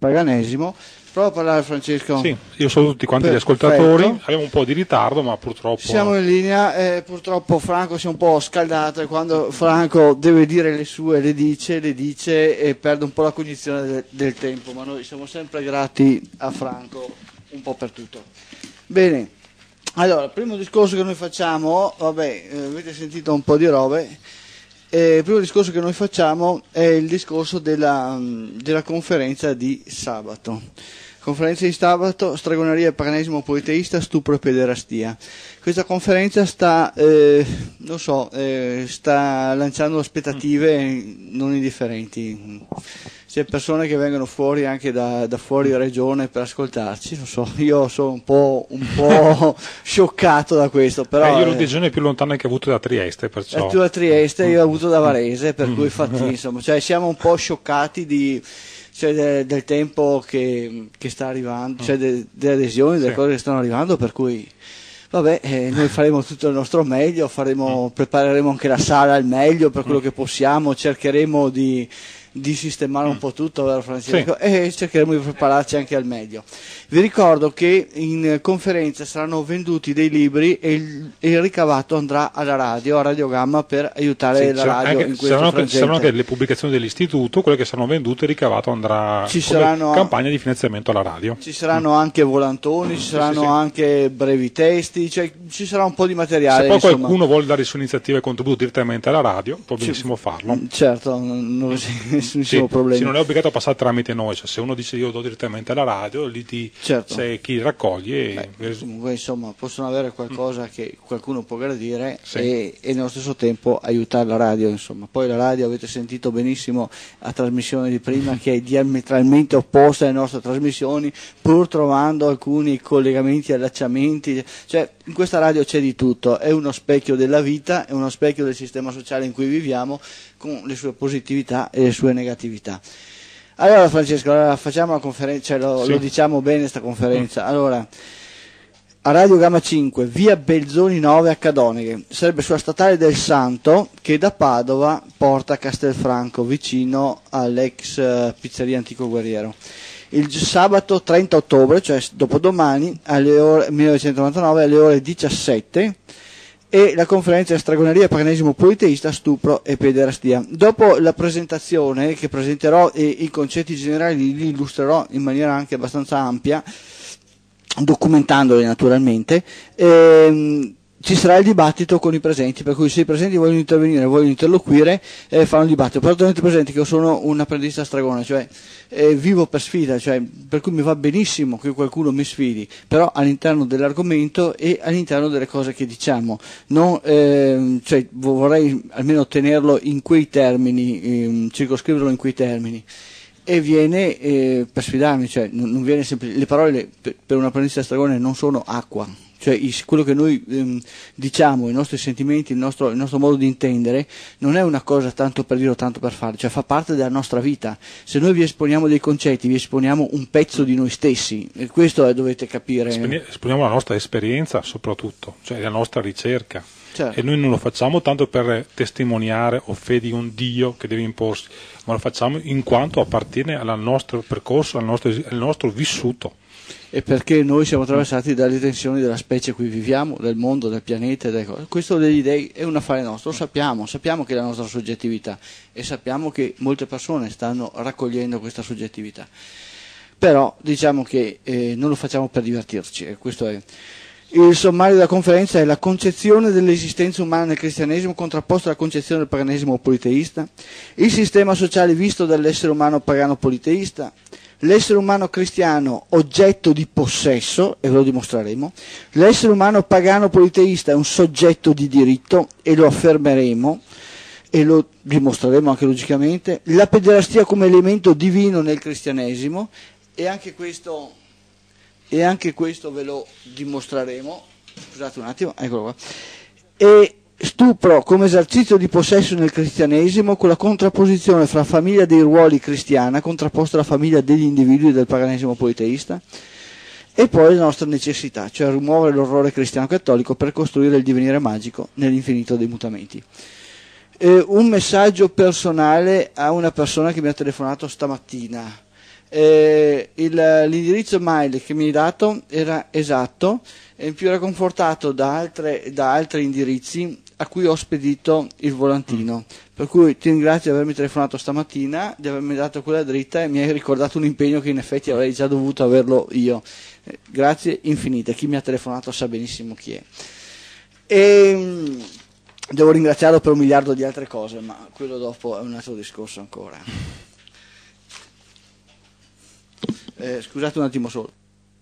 paganesimo. Prova a parlare, Francesco. Sì, io saluto tutti quanti gli ascoltatori, abbiamo un po' di ritardo ma purtroppo... Siamo in linea, purtroppo Franco si è un po' scaldato e quando Franco deve dire le sue le dice e perde un po' la cognizione del tempo, ma noi siamo sempre grati a Franco un po' per tutto. Bene, allora, il primo discorso che noi facciamo, avete sentito un po' di robe. Il primo discorso che noi facciamo è il discorso della conferenza di sabato. Conferenza di sabato, stregoneria e paganesimo politeista, stupro e pederastia. Questa conferenza sta lanciando aspettative non indifferenti. C'è persone che vengono fuori anche da fuori regione per ascoltarci, non so, io sono un po' scioccato da questo, però io l'adesione più lontana che ho avuto da Trieste, perciò. Tu da Trieste, io ho avuto da Varese, per cui infatti insomma, cioè siamo un po' scioccati del tempo che sta arrivando, cioè delle adesioni, delle cose che stanno arrivando, per cui noi faremo tutto il nostro meglio, prepareremo anche la sala al meglio per quello che possiamo, cercheremo di sistemare un po' tutto, vero Francesco? Sì. E cercheremo di prepararci anche al meglio. Vi ricordo che in conferenza saranno venduti dei libri e il ricavato andrà alla radio, a Radio Gamma, per aiutare la radio in questo frangente. Saranno anche le pubblicazioni dell'istituto, quelle che saranno vendute, il ricavato andrà come campagna di finanziamento alla radio. Ci saranno anche volantoni, ci saranno anche brevi testi, cioè ci sarà un po' di materiale. Se poi qualcuno vuole dare su iniziativa e contributo direttamente alla radio, può benissimo farlo. Certo, nessunissimo problema. Se non è obbligato a passare tramite noi, cioè se uno dice io do direttamente alla radio, lì c'è chi raccoglie. Comunque insomma possono avere qualcosa che qualcuno può gradire e nello stesso tempo aiutare la radio, insomma. Poi la radio, avete sentito benissimo la trasmissione di prima, che è diametralmente opposta alle nostre trasmissioni, pur trovando alcuni collegamenti e allacciamenti, cioè in questa radio c'è di tutto, è uno specchio della vita, è uno specchio del sistema sociale in cui viviamo, con le sue positività e le sue negatività. Allora Francesco, facciamo la conferenza, lo diciamo bene sta conferenza. Allora, a Radio Gamma 5, via Belzoni 9 a Cadoneghe, sarebbe sulla statale del Santo, che da Padova porta a Castelfranco, vicino all'ex pizzeria Antico Guerriero. Il sabato 30 ottobre, cioè dopodomani, alle ore 1999, alle ore 17, e la conferenza è stregoneria, paganesimo politeista, stupro e pederastia. Dopo la presentazione, che presenterò e i concetti generali li illustrerò in maniera anche abbastanza ampia, documentandoli naturalmente, ci sarà il dibattito con i presenti, per cui se i presenti vogliono intervenire, vogliono interloquire, fanno il dibattito. Però tenete presente che io sono un apprendista stregone, cioè vivo per sfida, cioè, per cui mi va benissimo che qualcuno mi sfidi, però all'interno dell'argomento e all'interno delle cose che diciamo. Cioè, vorrei almeno tenerlo in quei termini, circoscriverlo in quei termini. E viene per sfidarmi, cioè non viene le parole per un apprendista stregone non sono acqua. Cioè quello che noi diciamo, i nostri sentimenti, il nostro modo di intendere, non è una cosa tanto per dire o tanto per fare, cioè fa parte della nostra vita. Se noi vi esponiamo dei concetti, vi esponiamo un pezzo di noi stessi, e questo dovete capire. Esponiamo la nostra esperienza soprattutto, cioè la nostra ricerca. Certo. E noi non lo facciamo tanto per testimoniare o fede di un Dio che deve imporsi, ma lo facciamo in quanto appartiene al nostro percorso, al nostro vissuto. E perché noi siamo attraversati dalle tensioni della specie in cui viviamo, del mondo, del pianeta, delle cose. Questo degli dei è un affare nostro, lo sappiamo che è la nostra soggettività e sappiamo che molte persone stanno raccogliendo questa soggettività. Però diciamo che non lo facciamo per divertirci, e questo è. Il sommario della conferenza è la concezione dell'esistenza umana nel cristianesimo contrapposta alla concezione del paganesimo politeista, il sistema sociale visto dall'essere umano pagano politeista, l'essere umano cristiano oggetto di possesso, e ve lo dimostreremo, l'essere umano pagano politeista è un soggetto di diritto, e lo affermeremo, e lo dimostreremo anche logicamente, la pederastia come elemento divino nel cristianesimo, e anche questo ve lo dimostreremo, scusate un attimo, eccolo qua, e stupro come esercizio di possesso nel cristianesimo, con la contrapposizione fra famiglia dei ruoli cristiana contrapposta alla famiglia degli individui del paganesimo politeista, e poi la nostra necessità, cioè rimuovere l'orrore cristiano cattolico per costruire il divenire magico nell'infinito dei mutamenti. Un messaggio personale a una persona che mi ha telefonato stamattina. l'indirizzo mail che mi hai dato era esatto e in più era confortato da altri indirizzi a cui ho spedito il volantino. Per cui ti ringrazio di avermi telefonato stamattina, di avermi dato quella dritta e mi hai ricordato un impegno che in effetti avrei già dovuto averlo io. Grazie infinite, chi mi ha telefonato sa benissimo chi è. E devo ringraziarlo per 1 miliardo di altre cose, ma quello dopo è un altro discorso ancora. Scusate un attimo solo.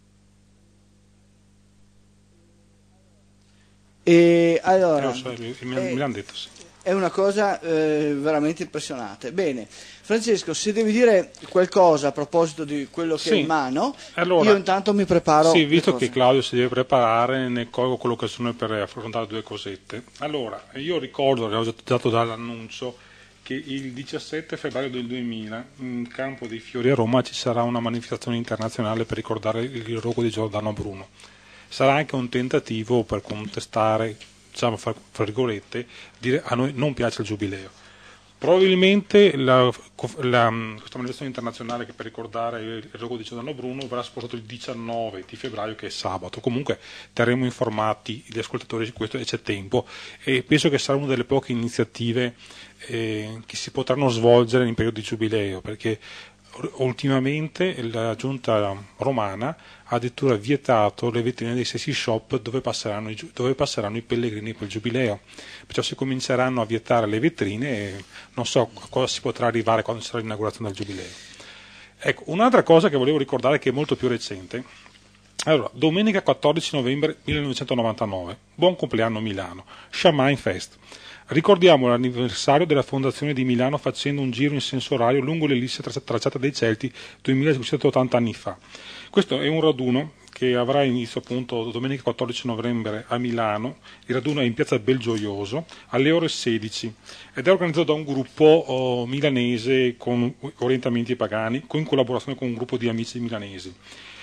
E allora, me l'hanno detto, sì. È una cosa veramente impressionante. Bene, Francesco, se devi dire qualcosa a proposito di quello che è in mano, allora, io intanto mi preparo. Sì, visto che Claudio si deve preparare, ne colgo quell'occasione per affrontare 2 cosette. Allora, io ricordo, che ho già dato dall'annuncio, che il 17 febbraio del 2000 in Campo dei Fiori a Roma ci sarà una manifestazione internazionale per ricordare il rogo di Giordano Bruno. Sarà anche un tentativo per contestare, diciamo fra virgolette, dire a noi non piace il giubileo. Probabilmente questa manifestazione internazionale che per ricordare il rogo di Giordano Bruno verrà spostato il 19 di febbraio, che è sabato. Comunque terremo informati gli ascoltatori su questo e c'è tempo, e penso che sarà una delle poche iniziative che si potranno svolgere in periodo di giubileo, perché ultimamente la giunta romana ha addirittura vietato le vetrine dei sexy shop dove passeranno i pellegrini per il giubileo, perciò si cominceranno a vietare le vetrine e non so a cosa si potrà arrivare quando sarà l'inaugurazione del giubileo. Ecco, un'altra cosa che volevo ricordare, che è molto più recente. Allora, domenica 14 novembre 1999, buon compleanno Milano, Shaman Fest. Ricordiamo l'anniversario della fondazione di Milano facendo un giro in senso orario lungo l'ellisse tracciata dai Celti 2580 anni fa. Questo è un raduno che avrà inizio appunto domenica 14 novembre a Milano. Il raduno è in piazza Belgioioso alle ore 16 ed è organizzato da un gruppo milanese con orientamenti pagani, in collaborazione con un gruppo di amici milanesi.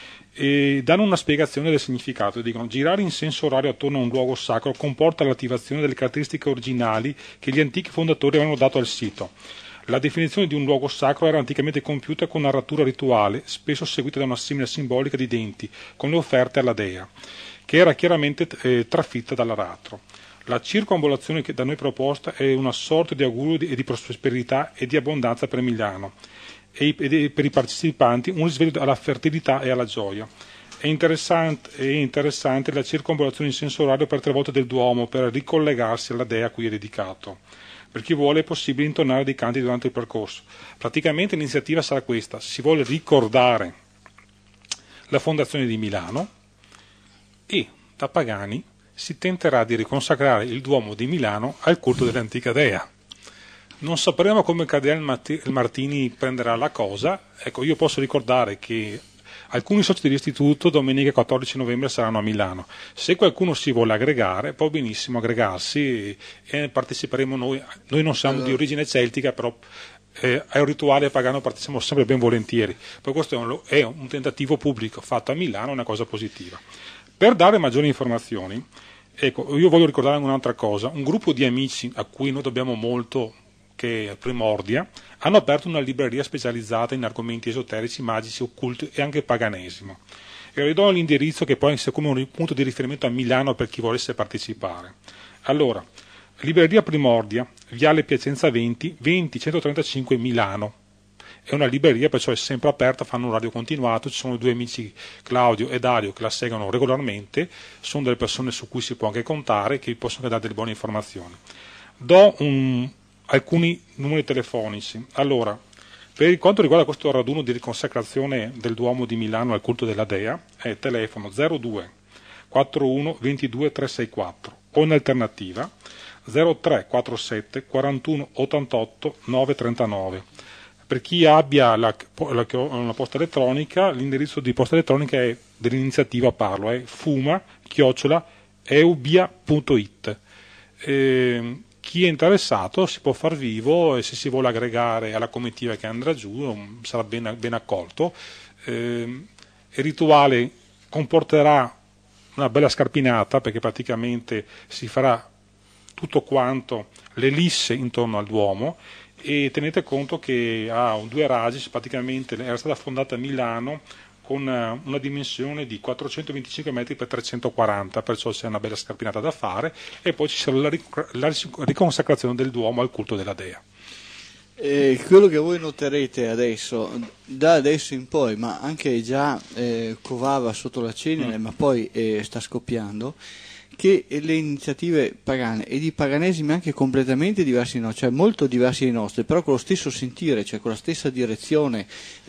E danno una spiegazione del significato, dicono: girare in senso orario attorno a un luogo sacro comporta l'attivazione delle caratteristiche originali che gli antichi fondatori avevano dato al sito. La definizione di un luogo sacro era anticamente compiuta con narratura rituale, spesso seguita da una simile simbolica di denti, con le offerte alla dea, che era chiaramente trafitta dall'aratro. La circoambolazione che da noi proposta è una sorta di augurio di prosperità e di abbondanza per Milano, e per i partecipanti un risveglio alla fertilità e alla gioia. È interessante la circombolazione in senso orario per 3 volte del Duomo per ricollegarsi alla dea a cui è dedicato. Per chi vuole è possibile intonare dei canti durante il percorso. Praticamente l'iniziativa sarà questa: si vuole ricordare la fondazione di Milano e da pagani si tenterà di riconsacrare il Duomo di Milano al culto dell'antica dea. Non sapremo come Cardinale Martini prenderà la cosa. Ecco, io posso ricordare che alcuni soci dell'istituto domenica 14 novembre saranno a Milano. Se qualcuno si vuole aggregare, può benissimo aggregarsi e parteciperemo noi. Noi non siamo di origine celtica, però a un rituale pagano partecipiamo sempre ben volentieri. Poi questo è un tentativo pubblico fatto a Milano, è una cosa positiva. Per dare maggiori informazioni, ecco, io voglio ricordare un'altra cosa. Un gruppo di amici a cui noi dobbiamo molto, che è Primordia, hanno aperto una libreria specializzata in argomenti esoterici, magici, occulti e anche paganesimo. E vi do l'indirizzo che poi è come un punto di riferimento a Milano per chi volesse partecipare. Allora, libreria Primordia, Viale Piacenza 20, 135 Milano. È una libreria, perciò è sempre aperta, fanno un orario continuato, ci sono 2 amici, Claudio e Dario, che la seguono regolarmente, sono delle persone su cui si può anche contare, che vi possono dare delle buone informazioni. Do alcuni numeri telefonici. Allora, per quanto riguarda questo raduno di riconsacrazione del Duomo di Milano al culto della Dea, è telefono 02 41 22 364 o in alternativa 03 47 41 88 939. Per chi abbia una posta elettronica, l'indirizzo di posta elettronica è dell'iniziativa Parlo, è fuma@eubia.it. Chi è interessato si può far vivo e se si vuole aggregare alla comitiva che andrà giù sarà ben accolto. Il rituale comporterà una bella scarpinata, perché praticamente si farà tutto quanto l'ellisse intorno al Duomo e tenete conto che ha due ragi, praticamente era stata fondata a Milano con una dimensione di 425 metri per 340, perciò c'è una bella scarpinata da fare, e poi ci sarà la riconsacrazione del Duomo al culto della Dea. Quello che voi noterete adesso, da adesso in poi, ma anche già covava sotto la cenere, ma poi sta scoppiando, che le iniziative pagane e di paganesimi anche completamente diversi, no? Cioè molto diversi dai nostri, però con lo stesso sentire, cioè con la stessa direzione,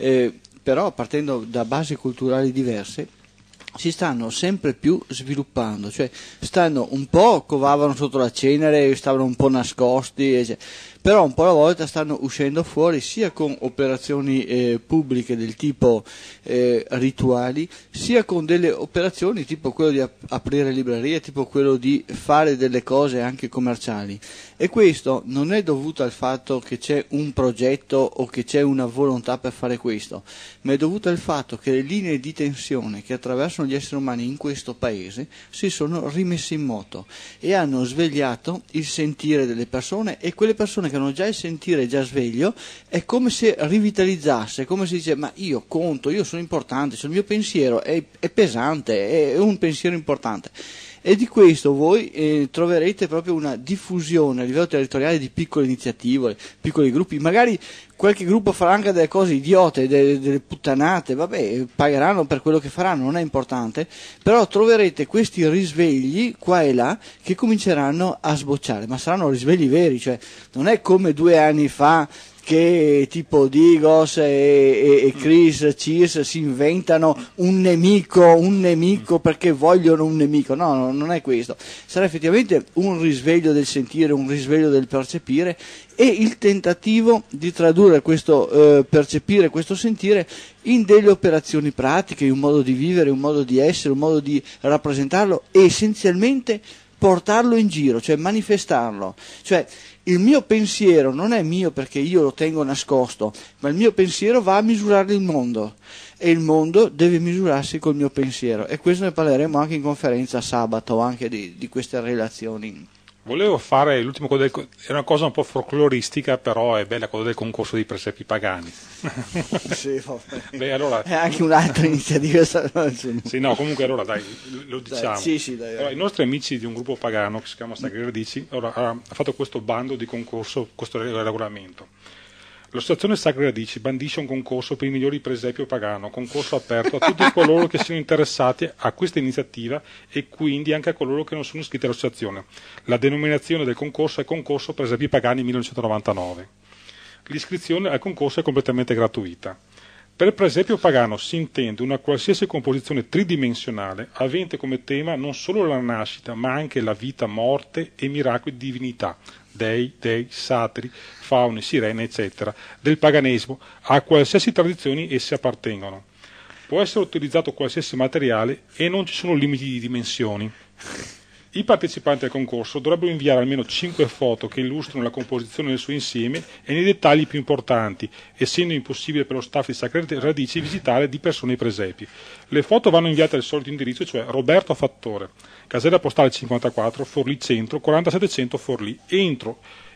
però partendo da basi culturali diverse, si stanno sempre più sviluppando, cioè stanno un po', covavano sotto la cenere, stavano un po' nascosti, però un po' alla volta stanno uscendo fuori sia con operazioni pubbliche del tipo rituali, sia con delle operazioni tipo quello di aprire librerie, tipo quello di fare delle cose anche commerciali. E questo non è dovuto al fatto che c'è un progetto o che c'è una volontà per fare questo, ma è dovuto al fatto che le linee di tensione che attraversano gli esseri umani in questo paese si sono rimesse in moto e hanno svegliato il sentire delle persone, e quelle persone che hanno già il sentire già sveglio è come se rivitalizzasse, come se dice: ma io conto, io sono importante, cioè il mio pensiero è pesante, è un pensiero importante. E di questo voi troverete proprio una diffusione a livello territoriale di piccole iniziative, piccoli gruppi, magari qualche gruppo farà anche delle cose idiote, delle puttanate, vabbè, pagheranno per quello che faranno, non è importante, però troverete questi risvegli qua e là che cominceranno a sbocciare, ma saranno risvegli veri, cioè non è come 2 anni fa che tipo Digos e Chris Cheers si inventano un nemico perché vogliono un nemico. No, non è questo. Sarà effettivamente un risveglio del sentire, un risveglio del percepire, e il tentativo di tradurre questo percepire, questo sentire in delle operazioni pratiche, in un modo di vivere, un modo di essere, un modo di rappresentarlo, e essenzialmente portarlo in giro, cioè manifestarlo. Cioè il mio pensiero non è mio perché io lo tengo nascosto, ma il mio pensiero va a misurare il mondo, e il mondo deve misurarsi col mio pensiero, e questo ne parleremo anche in conferenza sabato, anche di queste relazioni. Volevo fare l'ultima cosa, è una cosa un po' folcloristica, però è bella cosa del concorso dei presepi pagani. Sì, Beh, allora, è anche un'altra iniziativa. Sì, no, comunque allora dai, lo diciamo. Dai, sì, dai. Allora, i nostri amici di un gruppo pagano che si chiama Sacre Radici ha fatto questo bando di concorso, questo regolamento. L'associazione Sacre Radici bandisce un concorso per i migliori presepio pagano, concorso aperto a tutti coloro che siano interessati a questa iniziativa, e quindi anche a coloro che non sono iscritti all'associazione. La denominazione del concorso è Concorso Presepi Pagani 1999. L'iscrizione al concorso è completamente gratuita. Per presepio pagano si intende una qualsiasi composizione tridimensionale avente come tema non solo la nascita, ma anche la vita, morte e miracoli di divinità, dei, satiri, fauni, sirene, eccetera, del paganesimo, a qualsiasi tradizioni esse appartengono. Può essere utilizzato qualsiasi materiale e non ci sono limiti di dimensioni. I partecipanti al concorso dovrebbero inviare almeno 5 foto che illustrino la composizione nel suo insieme e nei dettagli più importanti, essendo impossibile per lo staff di Sacre Radici visitare di persona i presepi. Le foto vanno inviate al solito indirizzo, cioè Roberto Fattore, casella postale 54, Forlì Centro, 4700 Forlì, entro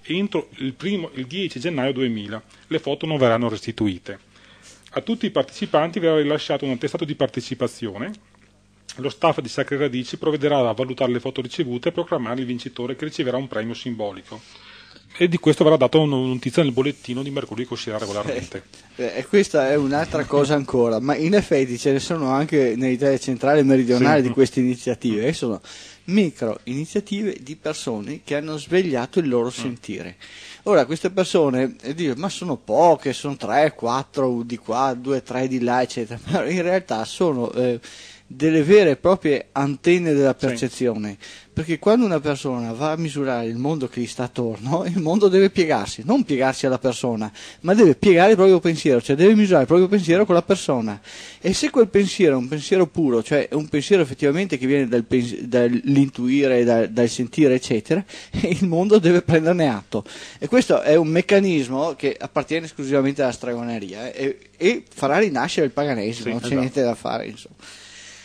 il 10 gennaio 2000. Le foto non verranno restituite. A tutti i partecipanti verrà rilasciato un attestato di partecipazione. Lo staff di Sacre Radici provvederà a valutare le foto ricevute e proclamare il vincitore, che riceverà un premio simbolico. E di questo verrà data una notizia nel bollettino di mercoledì che uscirà regolarmente. E questa è un'altra cosa ancora, ma in effetti ce ne sono anche nell'Italia centrale e meridionale di queste iniziative, e sono micro iniziative di persone che hanno svegliato il loro sentire. Ora queste persone dicono: ma sono poche, sono 3, 4 di qua, 2, 3 di là, eccetera, ma in realtà sono delle vere e proprie antenne della percezione, perché quando una persona va a misurare il mondo che gli sta attorno, il mondo deve piegarsi, non piegarsi alla persona, ma deve piegare il proprio pensiero, cioè deve misurare il proprio pensiero con la persona, e se quel pensiero è un pensiero puro, cioè è un pensiero effettivamente che viene dall'intuire, dal sentire, eccetera, il mondo deve prenderne atto, e questo è un meccanismo che appartiene esclusivamente alla stregoneria, e farà rinascere il paganesimo, non c'è niente da fare, insomma.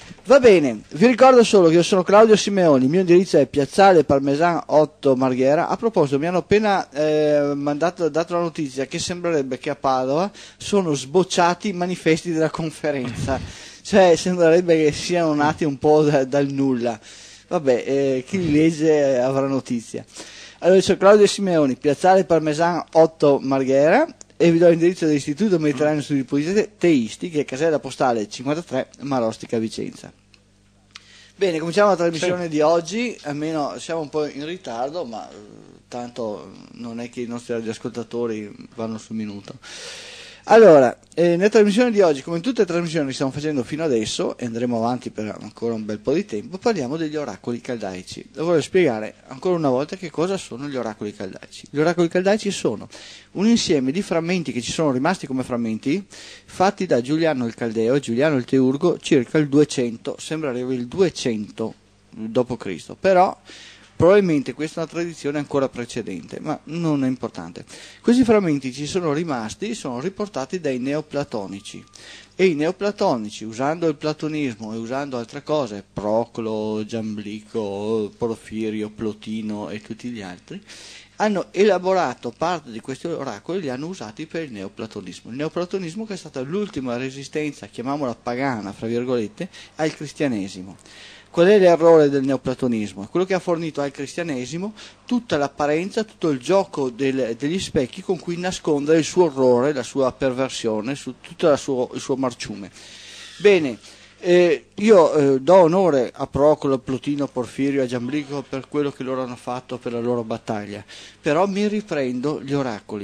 Va bene, vi ricordo solo che io sono Claudio Simeoni, il mio indirizzo è Piazzale Parmesan 8 Marghera. A proposito, mi hanno appena dato la notizia che sembrerebbe che a Padova sono sbocciati i manifesti della conferenza, cioè sembrerebbe che siano nati un po' dal nulla. Vabbè, chi li legge avrà notizia. Allora, io sono Claudio Simeoni, Piazzale Parmesan 8 Marghera, e vi do l'indirizzo dell'Istituto Mediterraneo Studi Teisti, che è casella postale 53 Marostica Vicenza. Bene, cominciamo la trasmissione di oggi, almeno siamo un po' in ritardo, ma tanto non è che i nostri radioascoltatori vanno sul minuto. Allora, nella trasmissione di oggi, come in tutte le trasmissioni che stiamo facendo fino adesso, e andremo avanti per ancora un bel po' di tempo, parliamo degli oracoli caldaici. Voglio spiegare ancora una volta che cosa sono gli oracoli caldaici. Gli oracoli caldaici sono un insieme di frammenti che ci sono rimasti come frammenti, fatti da Giuliano il Caldeo e Giuliano il Teurgo circa il 200, sembra arrivi il 200 d.C., però probabilmente questa è una tradizione ancora precedente, ma non è importante. Questi frammenti ci sono rimasti, sono riportati dai neoplatonici, e i neoplatonici, usando il platonismo e usando altre cose, Proclo, Giamblico, Porfirio, Plotino e tutti gli altri, hanno elaborato parte di questi oracoli e li hanno usati per il neoplatonismo. Il neoplatonismo che è stata l'ultima resistenza, chiamiamola pagana, fra virgolette, al cristianesimo. Qual è l'errore del neoplatonismo? Quello che ha fornito al cristianesimo tutta l'apparenza, tutto il gioco degli specchi con cui nascondere il suo orrore, la sua perversione, tutto il suo marciume. Bene, io do onore a Procolo, a Plotino, a Porfirio, a Giamblico per quello che loro hanno fatto per la loro battaglia, però mi riprendo gli oracoli,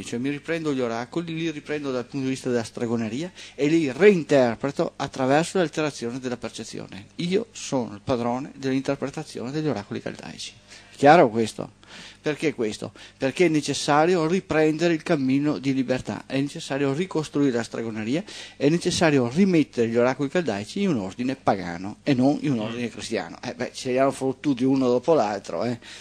li riprendo dal punto di vista della stregoneria e li reinterpreto attraverso l'alterazione della percezione. Io sono il padrone dell'interpretazione degli oracoli caldaici. Chiaro questo? Perché questo? Perché è necessario riprendere il cammino di libertà, è necessario ricostruire la stregoneria, è necessario rimettere gli oracoli caldaici in un ordine pagano e non in un ordine cristiano. Ce li hanno fottuti uno dopo l'altro.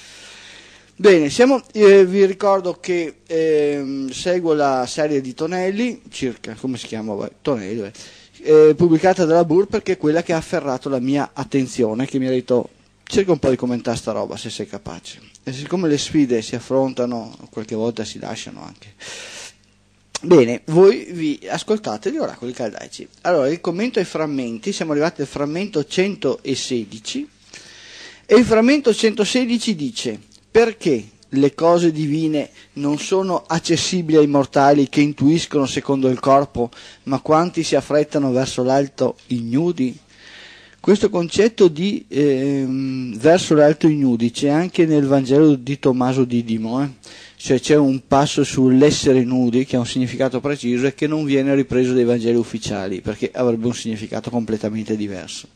Bene, vi ricordo che seguo la serie di Tonelli, circa, come si chiama? Tonelli, pubblicata dalla Bur, perché è quella che ha afferrato la mia attenzione, che mi ha detto: cerca un po' di commentare sta roba se sei capace. E siccome le sfide si affrontano, qualche volta si lasciano anche. Bene, voi vi ascoltate gli oracoli caldaici. Allora, il commento ai frammenti, siamo arrivati al frammento 116, e il frammento 116 dice: perché le cose divine non sono accessibili ai mortali che intuiscono secondo il corpo, ma quanti si affrettano verso l'alto ignudi? Questo concetto di verso l'alto ignudi c'è anche nel Vangelo di Tommaso Didimo, cioè c'è un passo sull'essere nudi che ha un significato preciso e che non viene ripreso dai Vangeli ufficiali, perché avrebbe un significato completamente diverso.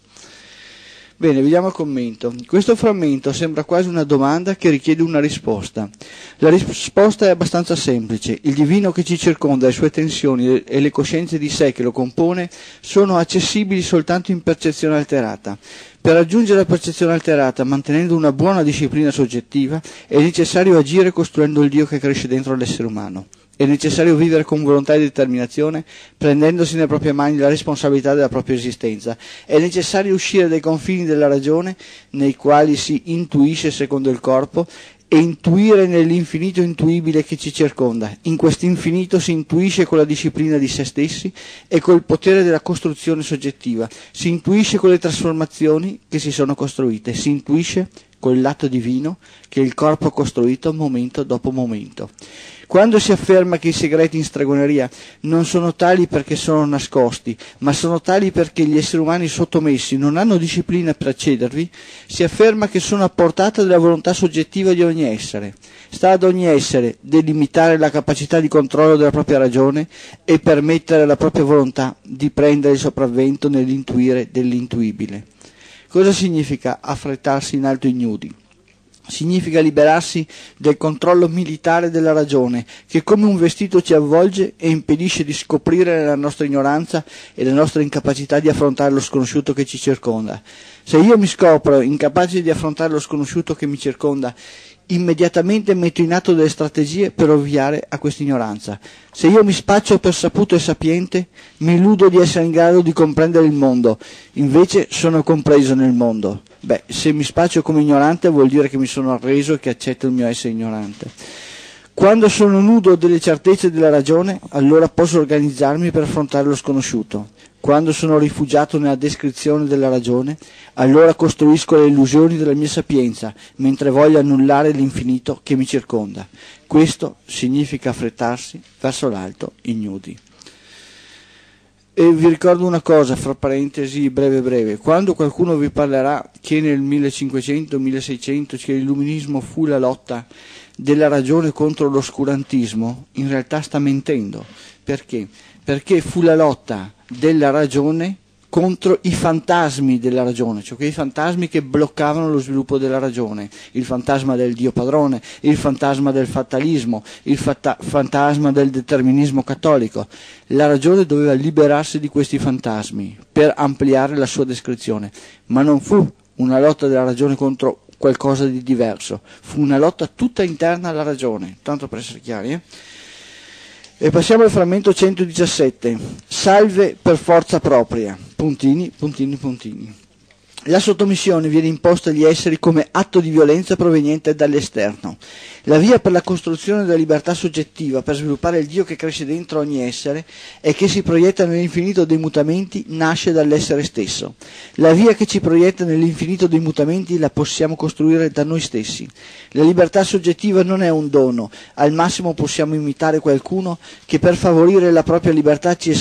Bene, vediamo il commento. Questo frammento sembra quasi una domanda che richiede una risposta. La risposta è abbastanza semplice. Il divino che ci circonda, le sue tensioni e le coscienze di sé che lo compone sono accessibili soltanto in percezione alterata. Per raggiungere la percezione alterata, mantenendo una buona disciplina soggettiva, è necessario agire costruendo il Dio che cresce dentro l'essere umano. È necessario vivere con volontà e determinazione, prendendosi nelle proprie mani la responsabilità della propria esistenza. È necessario uscire dai confini della ragione, nei quali si intuisce secondo il corpo, e intuire nell'infinito intuibile che ci circonda. In questo infinito si intuisce con la disciplina di se stessi e col potere della costruzione soggettiva. Si intuisce con le trasformazioni che si sono costruite. Si intuisce col lato divino che il corpo ha costruito momento dopo momento. Quando si afferma che i segreti in stregoneria non sono tali perché sono nascosti, ma sono tali perché gli esseri umani sottomessi non hanno disciplina per accedervi, si afferma che sono a portata della volontà soggettiva di ogni essere. Sta ad ogni essere delimitare la capacità di controllo della propria ragione e permettere alla propria volontà di prendere il sopravvento nell'intuire dell'intuibile. Cosa significa affrettarsi in alto ignudi? Significa liberarsi del controllo militare della ragione, che come un vestito ci avvolge e impedisce di scoprire la nostra ignoranza e la nostra incapacità di affrontare lo sconosciuto che ci circonda. Se io mi scopro incapace di affrontare lo sconosciuto che mi circonda, immediatamente metto in atto delle strategie per ovviare a questa ignoranza. Se io mi spaccio per saputo e sapiente, mi illudo di essere in grado di comprendere il mondo, invece sono compreso nel mondo. Beh, se mi spaccio come ignorante vuol dire che mi sono arreso e che accetto il mio essere ignorante. Quando sono nudo delle certezze della ragione, allora posso organizzarmi per affrontare lo sconosciuto. Quando sono rifugiato nella descrizione della ragione, allora costruisco le illusioni della mia sapienza, mentre voglio annullare l'infinito che mi circonda. Questo significa affrettarsi verso l'alto ignudi. E vi ricordo una cosa, fra parentesi, breve, quando qualcuno vi parlerà che nel 1500-1600 che l'illuminismo fu la lotta della ragione contro l'oscurantismo, in realtà sta mentendo. Perché? Perché fu la lotta della ragione contro i fantasmi della ragione, cioè quei fantasmi che bloccavano lo sviluppo della ragione, il fantasma del Dio padrone, il fantasma del fatalismo, il fantasma del determinismo cattolico. La ragione doveva liberarsi di questi fantasmi per ampliare la sua descrizione, ma non fu una lotta della ragione contro qualcosa di diverso, fu una lotta tutta interna alla ragione, tanto per essere chiari. E passiamo al frammento 117, salve per forza propria, puntini. La sottomissione viene imposta agli esseri come atto di violenza proveniente dall'esterno. La via per la costruzione della libertà soggettiva, per sviluppare il Dio che cresce dentro ogni essere e che si proietta nell'infinito dei mutamenti, nasce dall'essere stesso. La via che ci proietta nell'infinito dei mutamenti la possiamo costruire da noi stessi. La libertà soggettiva non è un dono, al massimo possiamo imitare qualcuno che per favorire la propria libertà ci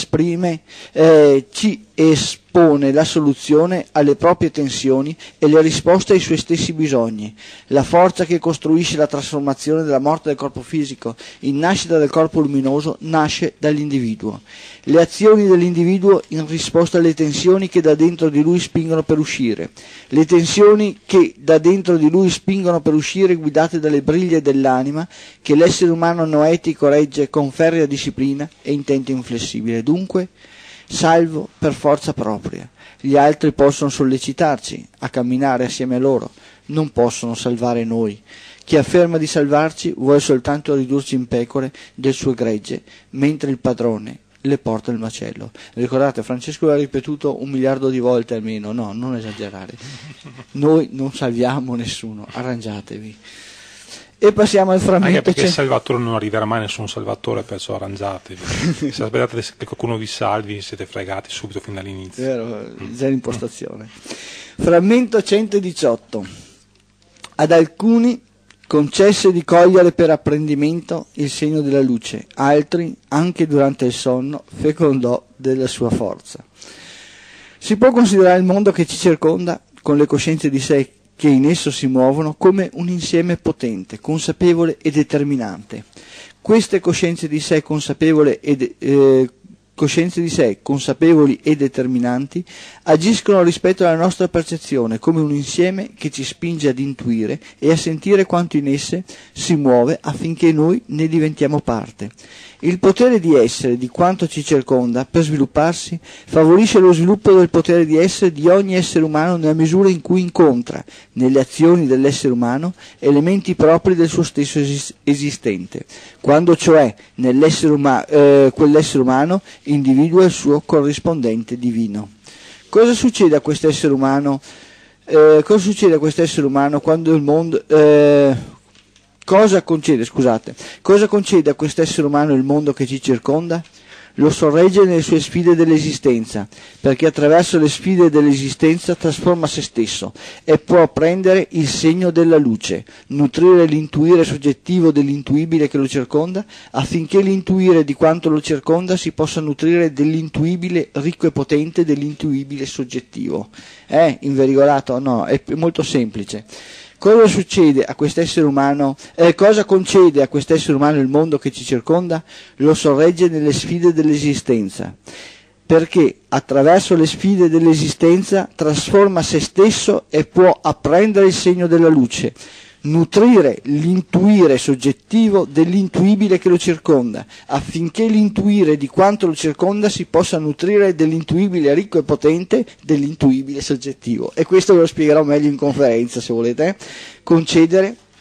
espone la soluzione alle proprie tensioni e le risposte ai suoi stessi bisogni. La forza che costruisce la trasformazione della morte del corpo fisico in nascita del corpo luminoso nasce dall'individuo. Le azioni dell'individuo in risposta alle tensioni che da dentro di lui spingono per uscire. Le tensioni che da dentro di lui spingono per uscire guidate dalle briglie dell'anima che l'essere umano noetico regge con ferrea disciplina e intento inflessibile. Dunque, salvo per forza propria. Gli altri possono sollecitarci a camminare assieme a loro, non possono salvare noi. Chi afferma di salvarci vuole soltanto ridurci in pecore del suo gregge, mentre il padrone le porta il macello. Ricordate, Francesco l'ha ripetuto 1 miliardo di volte almeno, no, non esagerare. Noi non salviamo nessuno, arrangiatevi. E passiamo al frammento. Anche perché il Salvatore non arriverà mai nessun Salvatore, perciò arrangiatevi. Se aspettate che qualcuno vi salvi, siete fregati subito fin dall'inizio. Vero, già l'impostazione. Frammento 118. Ad alcuni concesse di cogliere per apprendimento il segno della luce, altri, anche durante il sonno, fecondò della sua forza. Si può considerare il mondo che ci circonda, con le coscienze di sé che in esso si muovono, come un insieme potente, consapevole e determinante. Queste coscienze di sé consapevoli e determinanti agiscono rispetto alla nostra percezione come un insieme che ci spinge ad intuire e a sentire quanto in esse si muove affinché noi ne diventiamo parte. Il potere di essere di quanto ci circonda, per svilupparsi, favorisce lo sviluppo del potere di essere di ogni essere umano nella misura in cui incontra, nelle azioni dell'essere umano, elementi propri del suo stesso esistente, quando cioè quell'essere umano individua il suo corrispondente divino. Cosa succede a quest'essere umano? Quando il mondo... Cosa concede a quest'essere umano il mondo che ci circonda? Lo sorregge nelle sue sfide dell'esistenza, perché attraverso le sfide dell'esistenza trasforma se stesso e può prendere il segno della luce, nutrire l'intuire soggettivo dell'intuibile che lo circonda, affinché l'intuire di quanto lo circonda si possa nutrire dell'intuibile ricco e potente dell'intuibile soggettivo. Inverigolato? No, è molto semplice. Cosa succede a quest'essere umano? Cosa concede a quest'essere umano il mondo che ci circonda? Lo sorregge nelle sfide dell'esistenza, perché attraverso le sfide dell'esistenza trasforma se stesso e può apprendere il segno della luce, nutrire l'intuire soggettivo dell'intuibile che lo circonda, affinché l'intuire di quanto lo circonda si possa nutrire dell'intuibile ricco e potente dell'intuibile soggettivo. E questo ve lo spiegherò meglio in conferenza, se volete. Concedere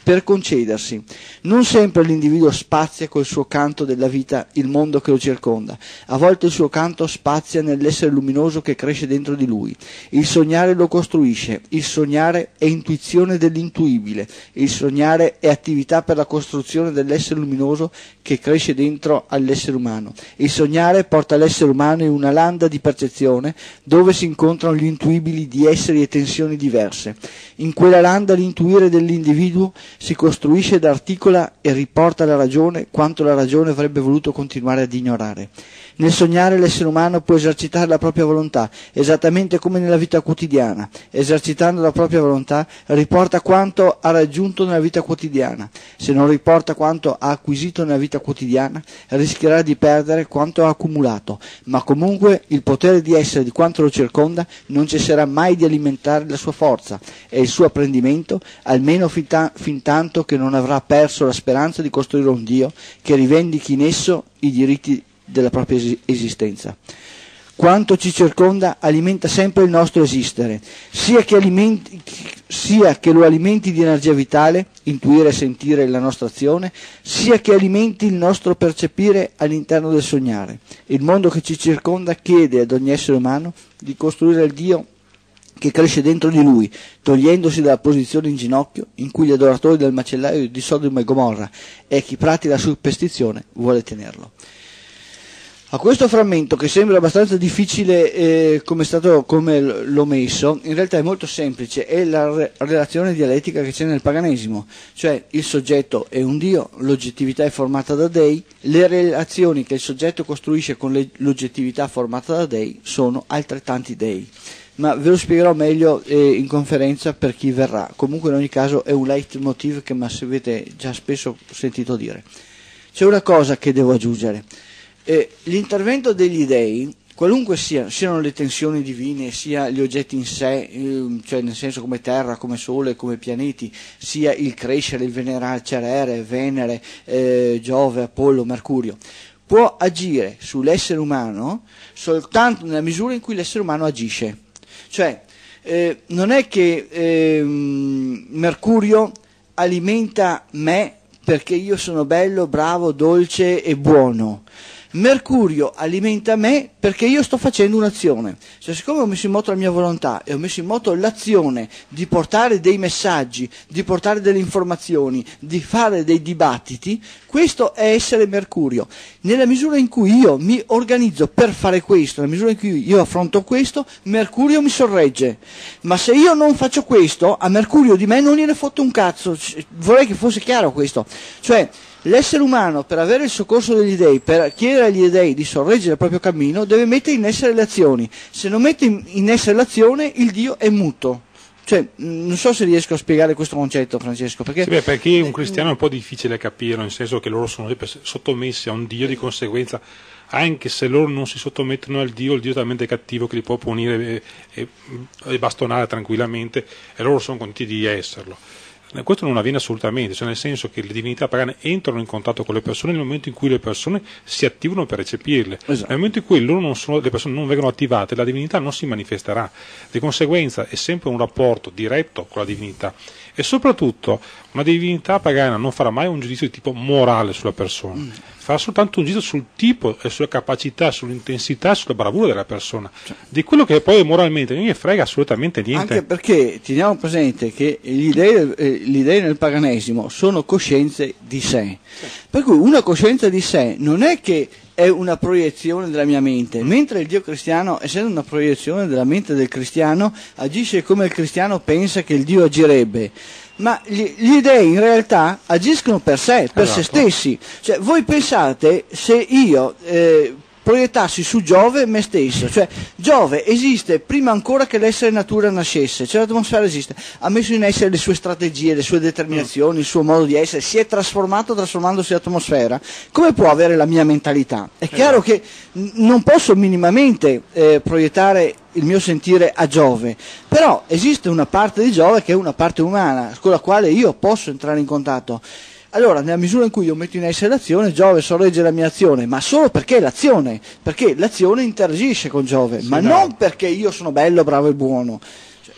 per concedersi. Non sempre l'individuo spazia col suo canto della vita il mondo che lo circonda, a volte il suo canto spazia nell'essere luminoso che cresce dentro di lui. Il sognare lo costruisce, il sognare è intuizione dell'intuibile, il sognare è attività per la costruzione dell'essere luminoso che cresce dentro all'essere umano. Il sognare porta l'essere umano in una landa di percezione dove si incontrano gli intuibili di esseri e tensioni diverse. In quella landa l'intuire dell'individuo si costruisce ed articola e riporta alla ragione quanto la ragione avrebbe voluto continuare ad ignorare. Nel sognare l'essere umano può esercitare la propria volontà, esattamente come nella vita quotidiana. Esercitando la propria volontà riporta quanto ha raggiunto nella vita quotidiana. Se non riporta quanto ha acquisito nella vita quotidiana, rischierà di perdere quanto ha accumulato, ma comunque il potere di essere di quanto lo circonda non cesserà mai di alimentare la sua forza e il suo apprendimento, almeno fin tanto che non avrà perso la speranza di costruire un Dio che rivendichi in esso i diritti della propria esistenza. Quanto ci circonda alimenta sempre il nostro esistere, sia che lo alimenti di energia vitale, intuire e sentire la nostra azione, sia che alimenti il nostro percepire all'interno del sognare. Il mondo che ci circonda chiede ad ogni essere umano di costruire il Dio che cresce dentro di lui, togliendosi dalla posizione in ginocchio in cui gli adoratori del macellaio di Sodoma e Gomorra e chi pratica la superstizione vuole tenerlo. A questo frammento, che sembra abbastanza difficile come l'ho messo, in realtà è molto semplice, è la relazione dialettica che c'è nel paganesimo, cioè il soggetto è un Dio, l'oggettività è formata da dei, le relazioni che il soggetto costruisce con l'oggettività formata da dei sono altrettanti dei. Ma ve lo spiegherò meglio in conferenza per chi verrà. Comunque in ogni caso è un leitmotiv che mi avete già spesso sentito dire. C'è una cosa che devo aggiungere. L'intervento degli dei, qualunque siano le tensioni divine, sia gli oggetti in sé, cioè nel senso come terra, come sole, come pianeti, sia il crescere, il venerare Cerere, Venere, Giove, Apollo, Mercurio, può agire sull'essere umano soltanto nella misura in cui l'essere umano agisce. Cioè non è che Mercurio alimenta me perché io sono bello, bravo, dolce e buono. Mercurio alimenta me perché io sto facendo un'azione. Cioè, siccome ho messo in moto la mia volontà e ho messo in moto l'azione di portare dei messaggi, di portare delle informazioni, di fare dei dibattiti, questo è essere Mercurio. Nella misura in cui io mi organizzo per fare questo, nella misura in cui io affronto questo, Mercurio mi sorregge. Ma se io non faccio questo, a Mercurio di me non gliene fotte un cazzo. Vorrei che fosse chiaro questo. Cioè, l'essere umano, per avere il soccorso degli dei, per chiedere agli dei di sorreggere il proprio cammino, deve mettere in essere le azioni. Se non mette in essere l'azione, il Dio è muto. Cioè, non so se riesco a spiegare questo concetto, Francesco. Perché, sì, perché un cristiano è un po' difficile capire, nel senso che loro sono sottomessi a un Dio, di conseguenza, anche se loro non si sottomettono al Dio, il Dio è talmente cattivo che li può punire e bastonare tranquillamente, e loro sono contenti di esserlo. Questo non avviene assolutamente, cioè nel senso che le divinità pagane entrano in contatto con le persone nel momento in cui le persone si attivano per recepirle. Esatto. Nel momento in cui le persone non vengono attivate, la divinità non si manifesterà. Di conseguenza è sempre un rapporto diretto con la divinità. E soprattutto una divinità pagana non farà mai un giudizio di tipo morale sulla persona, farà soltanto un giudizio sul tipo e sulle capacità, sull'intensità e sulla bravura della persona. Di quello che poi moralmente non gli frega assolutamente niente. Anche perché teniamo presente che gli dei nel paganesimo sono coscienze di sé. Per cui una coscienza di sé non è che è una proiezione della mia mente, mentre il Dio cristiano, essendo una proiezione della mente del cristiano, agisce come il cristiano pensa che il Dio agirebbe. Ma gli dei in realtà agiscono per sé, per se stessi. Cioè, voi pensate se io proiettassi su Giove me stesso, cioè Giove esiste prima ancora che l'essere natura nascesse, cioè l'atmosfera esiste, ha messo in essere le sue strategie, le sue determinazioni, il suo modo di essere, si è trasformato trasformandosi l'atmosfera. Come può avere la mia mentalità? È chiaro che non posso minimamente proiettare il mio sentire a Giove, però esiste una parte di Giove che è una parte umana con la quale io posso entrare in contatto. Allora, nella misura in cui io metto in essere l'azione, Giove sorregge la mia azione, ma solo perché l'azione interagisce con Giove, sì, ma non perché io sono bello, bravo e buono. Cioè,